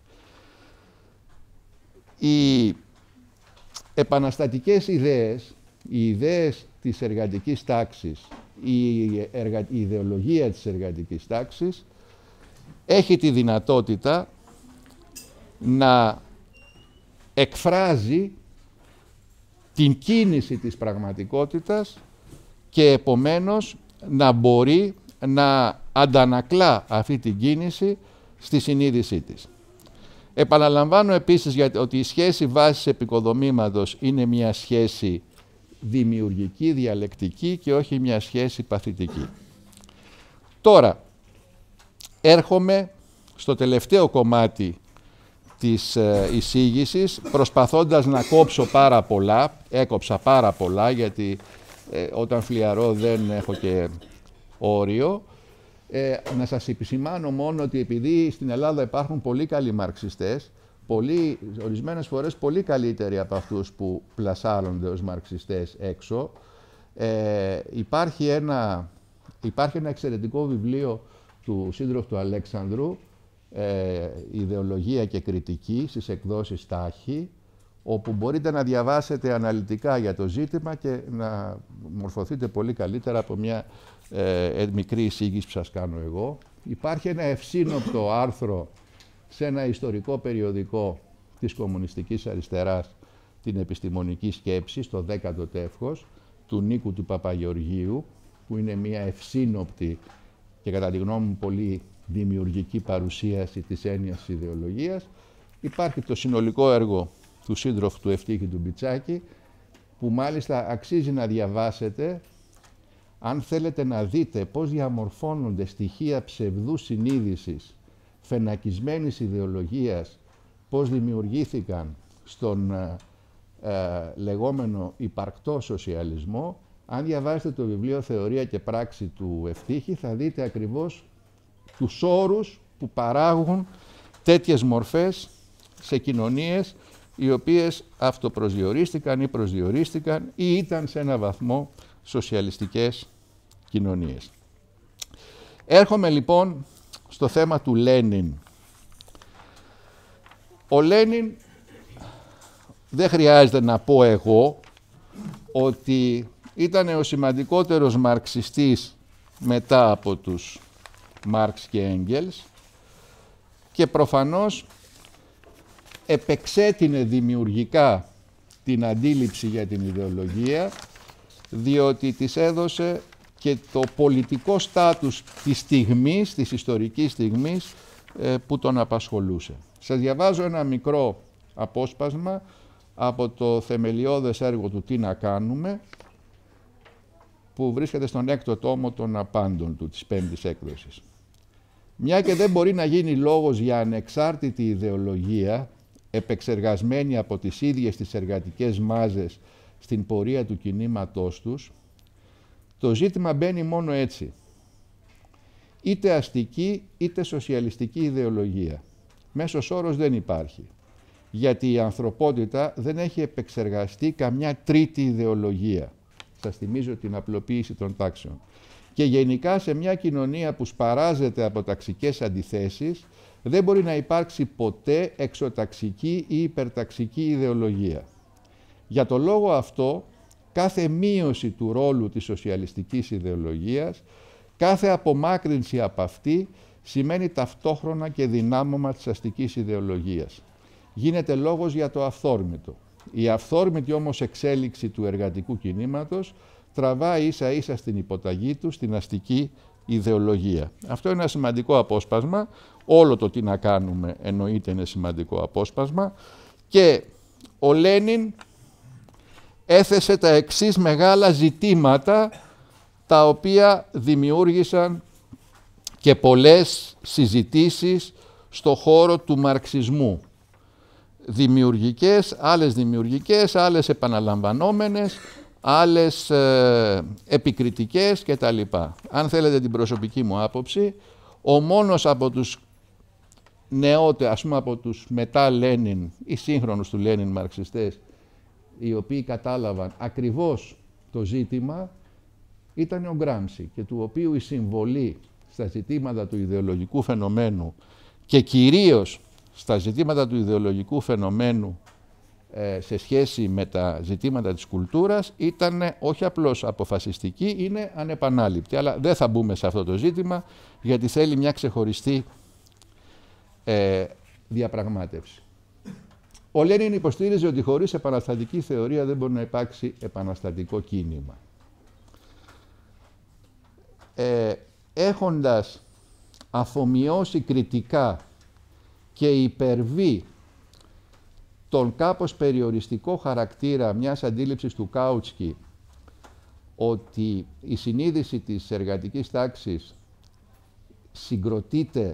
Οι επαναστατικές ιδέες, οι ιδέες της εργατικής τάξης, η ιδεολογία της εργατικής τάξης έχει τη δυνατότητα να εκφράζει την κίνηση της πραγματικότητας και επομένως να μπορεί να αντανακλά αυτή την κίνηση στη συνείδησή της. Επαναλαμβάνω επίσης ότι η σχέση βάσης επικοδομήματος είναι μια σχέση δημιουργική, διαλεκτική και όχι μια σχέση παθητική. Τώρα, έρχομαι στο τελευταίο κομμάτι της εισήγησης, προσπαθώντας να κόψω πάρα πολλά. Έκοψα πάρα πολλά, γιατί όταν φλιαρώ δεν έχω και όριο. Να σας επισημάνω μόνο ότι επειδή στην Ελλάδα υπάρχουν πολύ καλοί μαρξιστές, ορισμένες φορές πολύ καλύτεροι από αυτούς που πλασάρονται ως μαρξιστές έξω, υπάρχει ένα εξαιρετικό βιβλίο του σύντροφου του Αλέξανδρου, «Ιδεολογία και κριτική», στις εκδόσεις Τάχη, όπου μπορείτε να διαβάσετε αναλυτικά για το ζήτημα και να μορφωθείτε πολύ καλύτερα από μια μικρή εισήγηση που σας κάνω εγώ. Υπάρχει ένα ευσύνοπτο άρθρο σε ένα ιστορικό περιοδικό της κομμουνιστικής αριστεράς, την Επιστημονική Σκέψη, στο 10ο τεύχος, του Νίκου του Παπαγεωργίου, που είναι μια ευσύνοπτη και κατά τη γνώμη μου πολύ δημιουργική παρουσίαση της έννοιας της ιδεολογίας. Υπάρχει το συνολικό έργο του σύντροφου του Ευτύχη του Μπιτσάκη, που μάλιστα αξίζει να διαβάσετε αν θέλετε να δείτε πώς διαμορφώνονται στοιχεία ψευδούς συνείδησης, φαινακισμένης ιδεολογίας, πώς δημιουργήθηκαν στον λεγόμενο υπαρκτό σοσιαλισμό. Αν διαβάσετε το βιβλίο «Θεωρία και πράξη» του Ευτύχη, θα δείτε ακριβώς τους όρους που παράγουν τέτοιες μορφές σε κοινωνίες οι οποίες αυτοπροσδιορίστηκαν ή προσδιορίστηκαν ή ήταν σε ένα βαθμό σοσιαλιστικές κοινωνίες. Έρχομαι λοιπόν στο θέμα του Λένιν. Ο Λένιν, δεν χρειάζεται να πω εγώ, ότι ήταν ο σημαντικότερος μαρξιστής μετά από τους Μάρξ και Έγγελς και προφανώς επεξέτεινε δημιουργικά την αντίληψη για την ιδεολογία, διότι της έδωσε και το πολιτικό στάτους της στιγμής, της ιστορικής στιγμής που τον απασχολούσε. Σας διαβάζω ένα μικρό απόσπασμα από το θεμελιώδες έργο του «Τι να κάνουμε», που βρίσκεται στον 6ο τόμο των απάντων του, της 5ης έκδοσης. Μια και δεν μπορεί να γίνει λόγος για ανεξάρτητη ιδεολογία, επεξεργασμένη από τις ίδιες τις εργατικές μάζες στην πορεία του κινήματός τους, το ζήτημα μπαίνει μόνο έτσι. Είτε αστική είτε σοσιαλιστική ιδεολογία. Μέσος όρος δεν υπάρχει, γιατί η ανθρωπότητα δεν έχει επεξεργαστεί καμιά τρίτη ιδεολογία. Σας θυμίζω την απλοποίηση των τάξεων. Και γενικά σε μια κοινωνία που σπαράζεται από ταξικές αντιθέσεις, δεν μπορεί να υπάρξει ποτέ εξωταξική ή υπερταξική ιδεολογία. Για το λόγο αυτό, κάθε μείωση του ρόλου της σοσιαλιστικής ιδεολογίας, κάθε απομάκρυνση από αυτή, σημαίνει ταυτόχρονα και δυνάμωμα της αστικής ιδεολογίας. Γίνεται λόγος για το αυθόρμητο. Η αυθόρμητη όμως εξέλιξη του εργατικού κινήματος τραβάει ίσα-ίσα στην υποταγή του στην αστική ιδεολογία. Αυτό είναι ένα σημαντικό απόσπασμα. Όλο το «Τι να κάνουμε» εννοείται είναι σημαντικό απόσπασμα. Και ο Λένιν έθεσε τα εξής μεγάλα ζητήματα, τα οποία δημιούργησαν και πολλές συζητήσεις στο χώρο του μαρξισμού. δημιουργικές, άλλες επαναλαμβανόμενες, άλλες επικριτικές κτλ. Αν θέλετε την προσωπική μου άποψη, ο μόνος από τους νεότερους, ας πούμε από τους μετά Λένιν ή σύγχρονους του Λένιν μαρξιστές, οι οποίοι κατάλαβαν ακριβώς το ζήτημα, ήταν ο Γκράμψι, και του οποίου η συμβολή στα ζητήματα του ιδεολογικού φαινομένου και κυρίως στα ζητήματα του ιδεολογικού φαινομένου σε σχέση με τα ζητήματα της κουλτούρας ήταν όχι απλώς αποφασιστική, είναι ανεπανάληπτη. Αλλά δεν θα μπούμε σε αυτό το ζήτημα, γιατί θέλει μια ξεχωριστή διαπραγμάτευση. Ο Λένιν υποστήριζε ότι χωρίς επαναστατική θεωρία δεν μπορεί να υπάρξει επαναστατικό κίνημα. Έχοντας αφομοιώσει κριτικά και υπερβεί τον κάπως περιοριστικό χαρακτήρα μιας αντίληψης του Κάουτσκι ότι η συνείδηση της εργατικής τάξης συγκροτείται,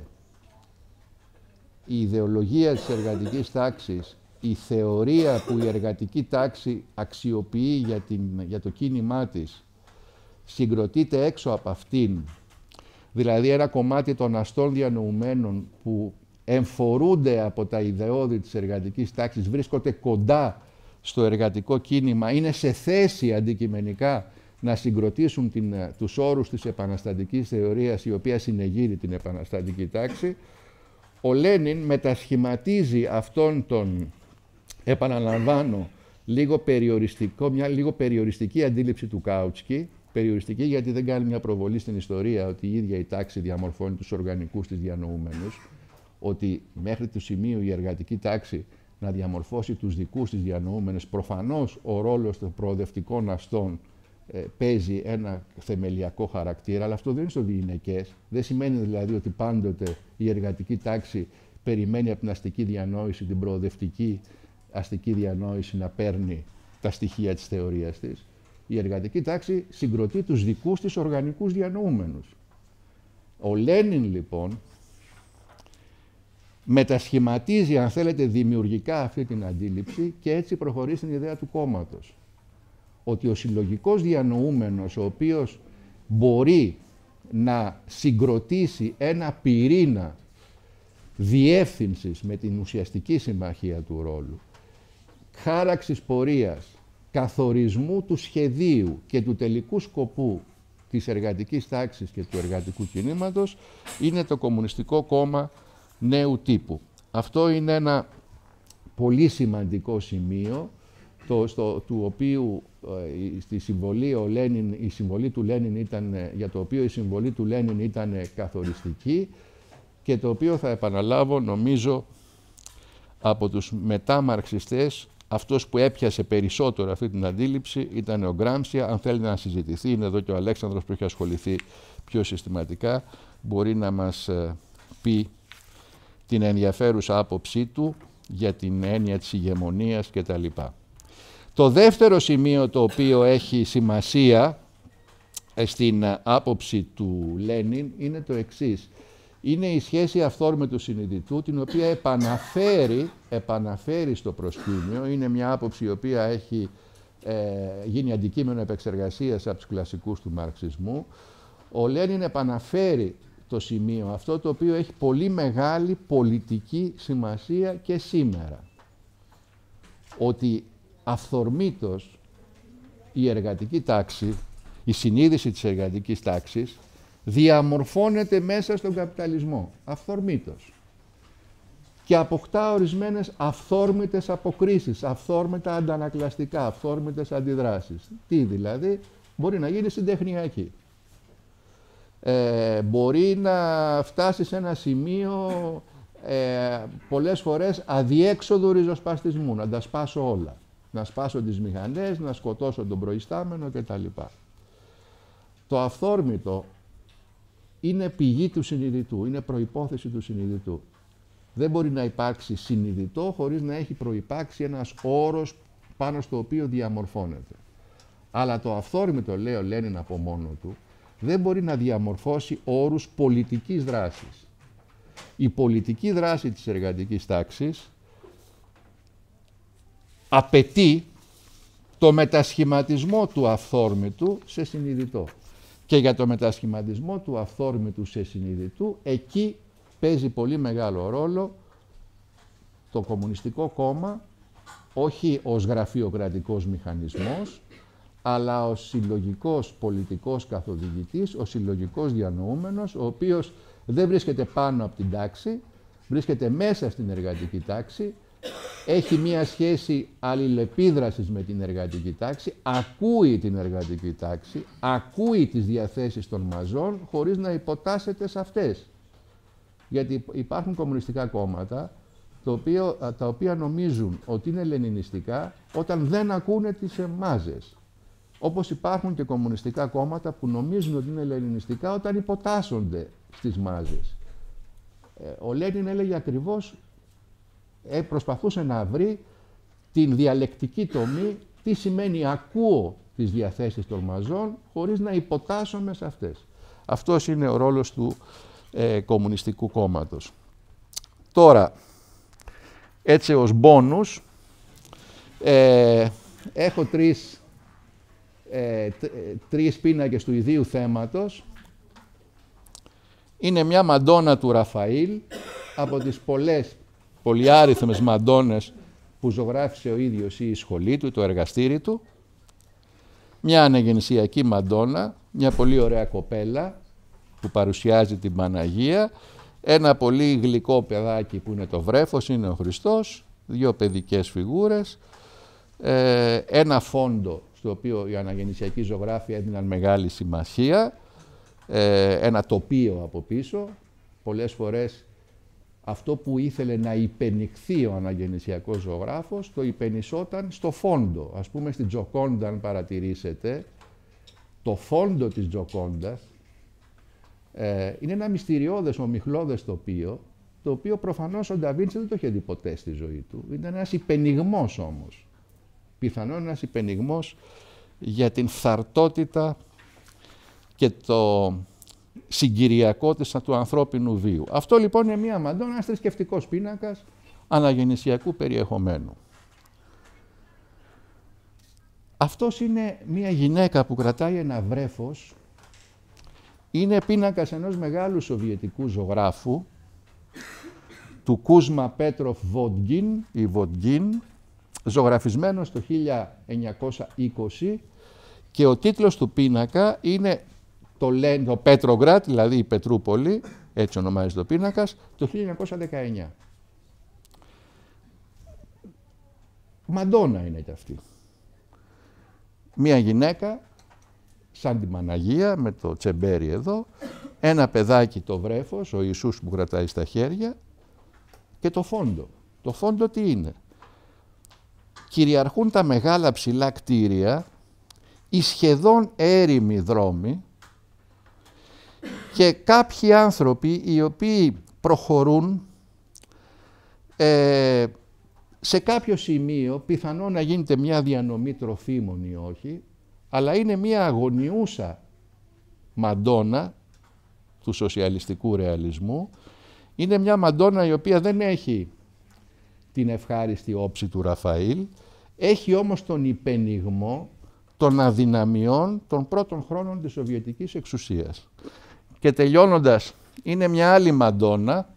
η ιδεολογία της εργατικής τάξης, η θεωρία που η εργατική τάξη αξιοποιεί για το κίνημά της, συγκροτείται έξω από αυτήν, δηλαδή ένα κομμάτι των αστών διανοουμένων που εμφορούνται από τα ιδεώδη της εργατικής τάξης, βρίσκονται κοντά στο εργατικό κίνημα, είναι σε θέση αντικειμενικά να συγκροτήσουν τους όρους της επαναστατικής θεωρίας, η οποία συνεγείρει την επαναστατική τάξη. Ο Λένιν μετασχηματίζει αυτόν τον, επαναλαμβάνω, μια λίγο περιοριστική αντίληψη του Κάουτσκι, περιοριστική γιατί δεν κάνει μια προβολή στην ιστορία ότι η ίδια η τάξη διαμορφώνει τους οργανικούς της διανοούμενους, ότι μέχρι του σημείου η εργατική τάξη να διαμορφώσει τους δικούς της διανοούμενους, προφανώς ο ρόλος των προοδευτικών αστών παίζει ένα θεμελιακό χαρακτήρα, αλλά αυτό δεν είναι στο διηνεκές. Δεν σημαίνει δηλαδή ότι πάντοτε η εργατική τάξη περιμένει από την αστική διανόηση, την προοδευτική αστική διανόηση να παίρνει τα στοιχεία της θεωρίας της. Η εργατική τάξη συγκροτεί τους δικούς της οργανικούς διανοούμενους. Ο Λένιν λοιπόν μετασχηματίζει, αν θέλετε, δημιουργικά αυτή την αντίληψη και έτσι προχωρεί στην ιδέα του κόμματος. Ότι ο συλλογικός διανοούμενος, ο οποίος μπορεί να συγκροτήσει ένα πυρήνα διεύθυνσης με την ουσιαστική συμμαχία του ρόλου, χάραξης πορείας, καθορισμού του σχεδίου και του τελικού σκοπού της εργατικής τάξης και του εργατικού κινήματος, είναι το Κομμουνιστικό Κόμμα Νέου Τύπου. Αυτό είναι ένα πολύ σημαντικό σημείο, του οποίου στη συμβολή η συμβολή του Λένιν ήταν, για το οποίο η συμβολή του Λένιν ήταν καθοριστική και το οποίο, θα επαναλάβω, νομίζω από τους μετά μαρξιστές αυτός που έπιασε περισσότερο αυτή την αντίληψη ήταν ο Γκράμψι. Αν θέλετε να συζητηθεί, είναι εδώ και ο Αλέξανδρος που έχει ασχοληθεί πιο συστηματικά, μπορεί να μας πει την ενδιαφέρουσα άποψή του για την έννοια της ηγεμονίας κτλ. Το δεύτερο σημείο το οποίο έχει σημασία στην άποψη του Λένιν είναι το εξής. Είναι η σχέση αυθόρμητου συνειδητού, την οποία επαναφέρει στο προσκήνιο. Είναι μια άποψη η οποία έχει γίνει αντικείμενο επεξεργασίας από τους κλασικούς του μαρξισμού. Ο Λένιν επαναφέρει το σημείο αυτό, το οποίο έχει πολύ μεγάλη πολιτική σημασία και σήμερα. Ότι αυθορμήτως η εργατική τάξη, η συνείδηση της εργατικής τάξης διαμορφώνεται μέσα στον καπιταλισμό, αυθορμήτως. Και αποκτά ορισμένες αυθόρμητες αποκρίσεις, αυθόρμητα αντανακλαστικά, αυθόρμητες αντιδράσεις. Τι δηλαδή? Μπορεί να γίνει συντεχνιακή. Μπορεί να φτάσει σε ένα σημείο πολλές φορές αδιέξοδου ριζοσπαστισμού, να τα σπάσω όλα. Να σπάσω τις μηχανές, να σκοτώσω τον προϊστάμενο κτλ. Το αυθόρμητο είναι πηγή του συνειδητού, είναι προϋπόθεση του συνειδητού. Δεν μπορεί να υπάρξει συνειδητό χωρίς να έχει προϋπάρξει ένας όρος πάνω στο οποίο διαμορφώνεται. Αλλά το αυθόρμητο, λέει ο Λένιν από μόνο του, δεν μπορεί να διαμορφώσει όρους πολιτικής δράσης. Η πολιτική δράση της εργατικής τάξης απαιτεί το μετασχηματισμό του αυθόρμητου σε συνειδητό. Και για το μετασχηματισμό του αυθόρμητου σε συνειδητού, εκεί παίζει πολύ μεγάλο ρόλο το Κομμουνιστικό Κόμμα, όχι ως γραφειοκρατικός μηχανισμός, αλλά ως συλλογικός πολιτικός καθοδηγητής, ως συλλογικός διανοούμενος, ο οποίος δεν βρίσκεται πάνω από την τάξη, βρίσκεται μέσα στην εργατική τάξη, έχει μία σχέση αλληλεπίδρασης με την εργατική τάξη, ακούει την εργατική τάξη, ακούει τις διαθέσεις των μαζών, χωρίς να υποτάσσεται σε αυτές. Γιατί υπάρχουν κομμουνιστικά κόμματα, τα οποία νομίζουν ότι είναι λενινιστικά όταν δεν ακούνε τις μάζες. Όπως υπάρχουν και κομμουνιστικά κόμματα που νομίζουν ότι είναι λενινιστικά όταν υποτάσσονται στις μάζες. Ο Λένιν έλεγε ακριβώς, προσπαθούσε να βρει την διαλεκτική τομή, τι σημαίνει ακούω τις διαθέσεις των μαζών χωρίς να υποτάσσομαι σε αυτές. Αυτός είναι ο ρόλος του Κομμουνιστικού Κόμματος. Τώρα, έτσι ως μπόνους, έχω τρεις πίνακες του ιδίου θέματος. Είναι μια Μαντόνα του Ραφαήλ, από τις πολυάριθμες Μαντόνες που ζωγράφισε ο ίδιος ή η σχολή του, το εργαστήρι του. Μια αναγεννησιακή Μαντόνα, μια πολύ ωραία κοπέλα που παρουσιάζει την Παναγία, ένα πολύ γλυκό παιδάκι που είναι το βρέφος, είναι ο Χριστός, δύο παιδικές φιγούρες, ένα φόντο στο οποίο οι αναγεννησιακοί ζωγράφοι έδιναν μεγάλη σημασία, ένα τοπίο από πίσω. Πολλές φορές αυτό που ήθελε να υπενηχθεί ο αναγεννησιακός ζωγράφος το υπενησόταν στο φόντο. Ας πούμε στην Τζοκόντα, αν παρατηρήσετε, το φόντο της Τζοκόντας είναι ένα μυστηριώδες, ομιχλώδες τοπίο, το οποίο προφανώς ο Νταβίντσι δεν το είχε δει ποτέ στη ζωή του. Ήταν ένας υπενιγμός όμως. Πιθανόν ένας υπενιγμός για την φθαρτότητα και το συγκυριακό του ανθρώπινου βίου. Αυτό λοιπόν είναι μία Μαντόνα, ένας θρησκευτικός πίνακας αναγεννησιακού περιεχομένου. Αυτός είναι μία γυναίκα που κρατάει ένα βρέφος. Είναι πίνακας ενός μεγάλου σοβιετικού ζωγράφου, του Κούσμα Πέτροφ Βοντγκίν ή Βοντγκίν, ζωγραφισμένος το 1920, και ο τίτλος του πίνακα είναι το Πέτρογρατ, δηλαδή η Πετρούπολη, έτσι ονομάζεται ο πίνακας, το 1919. Μαντόνα είναι και αυτή. Μία γυναίκα, σαν την Παναγία, με το τσεμπέρι εδώ, ένα παιδάκι το βρέφος, ο Ιησούς που κρατάει στα χέρια, και το φόντο. Το φόντο τι είναι? Κυριαρχούν τα μεγάλα ψηλά κτίρια, οι σχεδόν έρημοι δρόμοι και κάποιοι άνθρωποι οι οποίοι προχωρούν σε κάποιο σημείο, πιθανόν να γίνεται μια διανομή τροφίμων ή όχι, αλλά είναι μια αγωνιούσα Μαντόνα του σοσιαλιστικού ρεαλισμού. Είναι μια Μαντόνα η οποία δεν έχει την ευχάριστη όψη του Ραφαήλ, έχει όμως τον υπενιγμό των αδυναμιών των πρώτων χρόνων της Σοβιετικής εξουσίας. Και τελειώνοντας, είναι μια άλλη Μαντόνα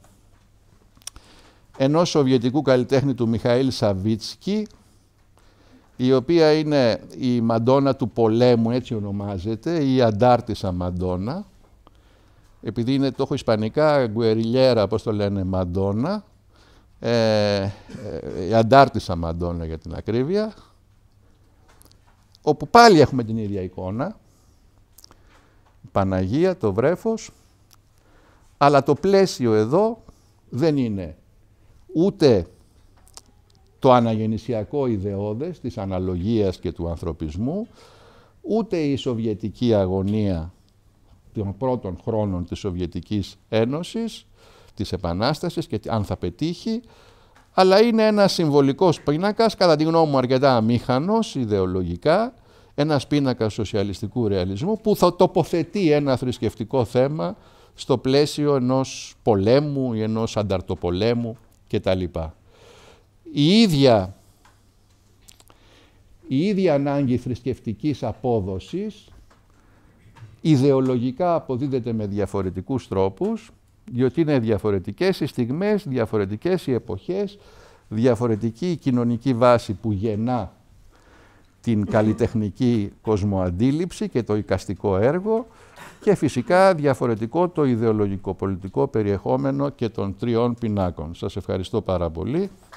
ενός σοβιετικού καλλιτέχνη του Μιχαήλ Σαβίτσκι, η οποία είναι η Μαντόνα του πολέμου, έτσι ονομάζεται, η αντάρτισσα Μαντόνα, επειδή είναι, το έχω ισπανικά, γκουεριλιέρα, πώς το λένε, Μαντόνα, η αντάρτισσα Μαντόνα για την ακρίβεια, όπου πάλι έχουμε την ίδια εικόνα, Παναγία, το βρέφος, αλλά το πλαίσιο εδώ δεν είναι ούτε το αναγεννησιακό ιδεώδες της αναλογίας και του ανθρωπισμού, ούτε η σοβιετική αγωνία των πρώτων χρόνων της Σοβιετικής Ένωσης, της Επανάστασης και αν θα πετύχει, αλλά είναι ένας συμβολικός πίνακας, κατά τη γνώμη μου αρκετά αμήχανος ιδεολογικά, ένας πίνακας σοσιαλιστικού ρεαλισμού που θα τοποθετεί ένα θρησκευτικό θέμα στο πλαίσιο ενός πολέμου ή ενός ανταρτοπολέμου κτλ. Η ίδια η ίδια ανάγκη θρησκευτικής απόδοσης ιδεολογικά αποδίδεται με διαφορετικούς τρόπους, διότι είναι διαφορετικές οι στιγμές, διαφορετικές οι εποχές, διαφορετική η κοινωνική βάση που γεννά την καλλιτεχνική κοσμοαντίληψη και το εικαστικό έργο και φυσικά διαφορετικό το ιδεολογικό πολιτικό περιεχόμενο και των τριών πινάκων. Σας ευχαριστώ πάρα πολύ.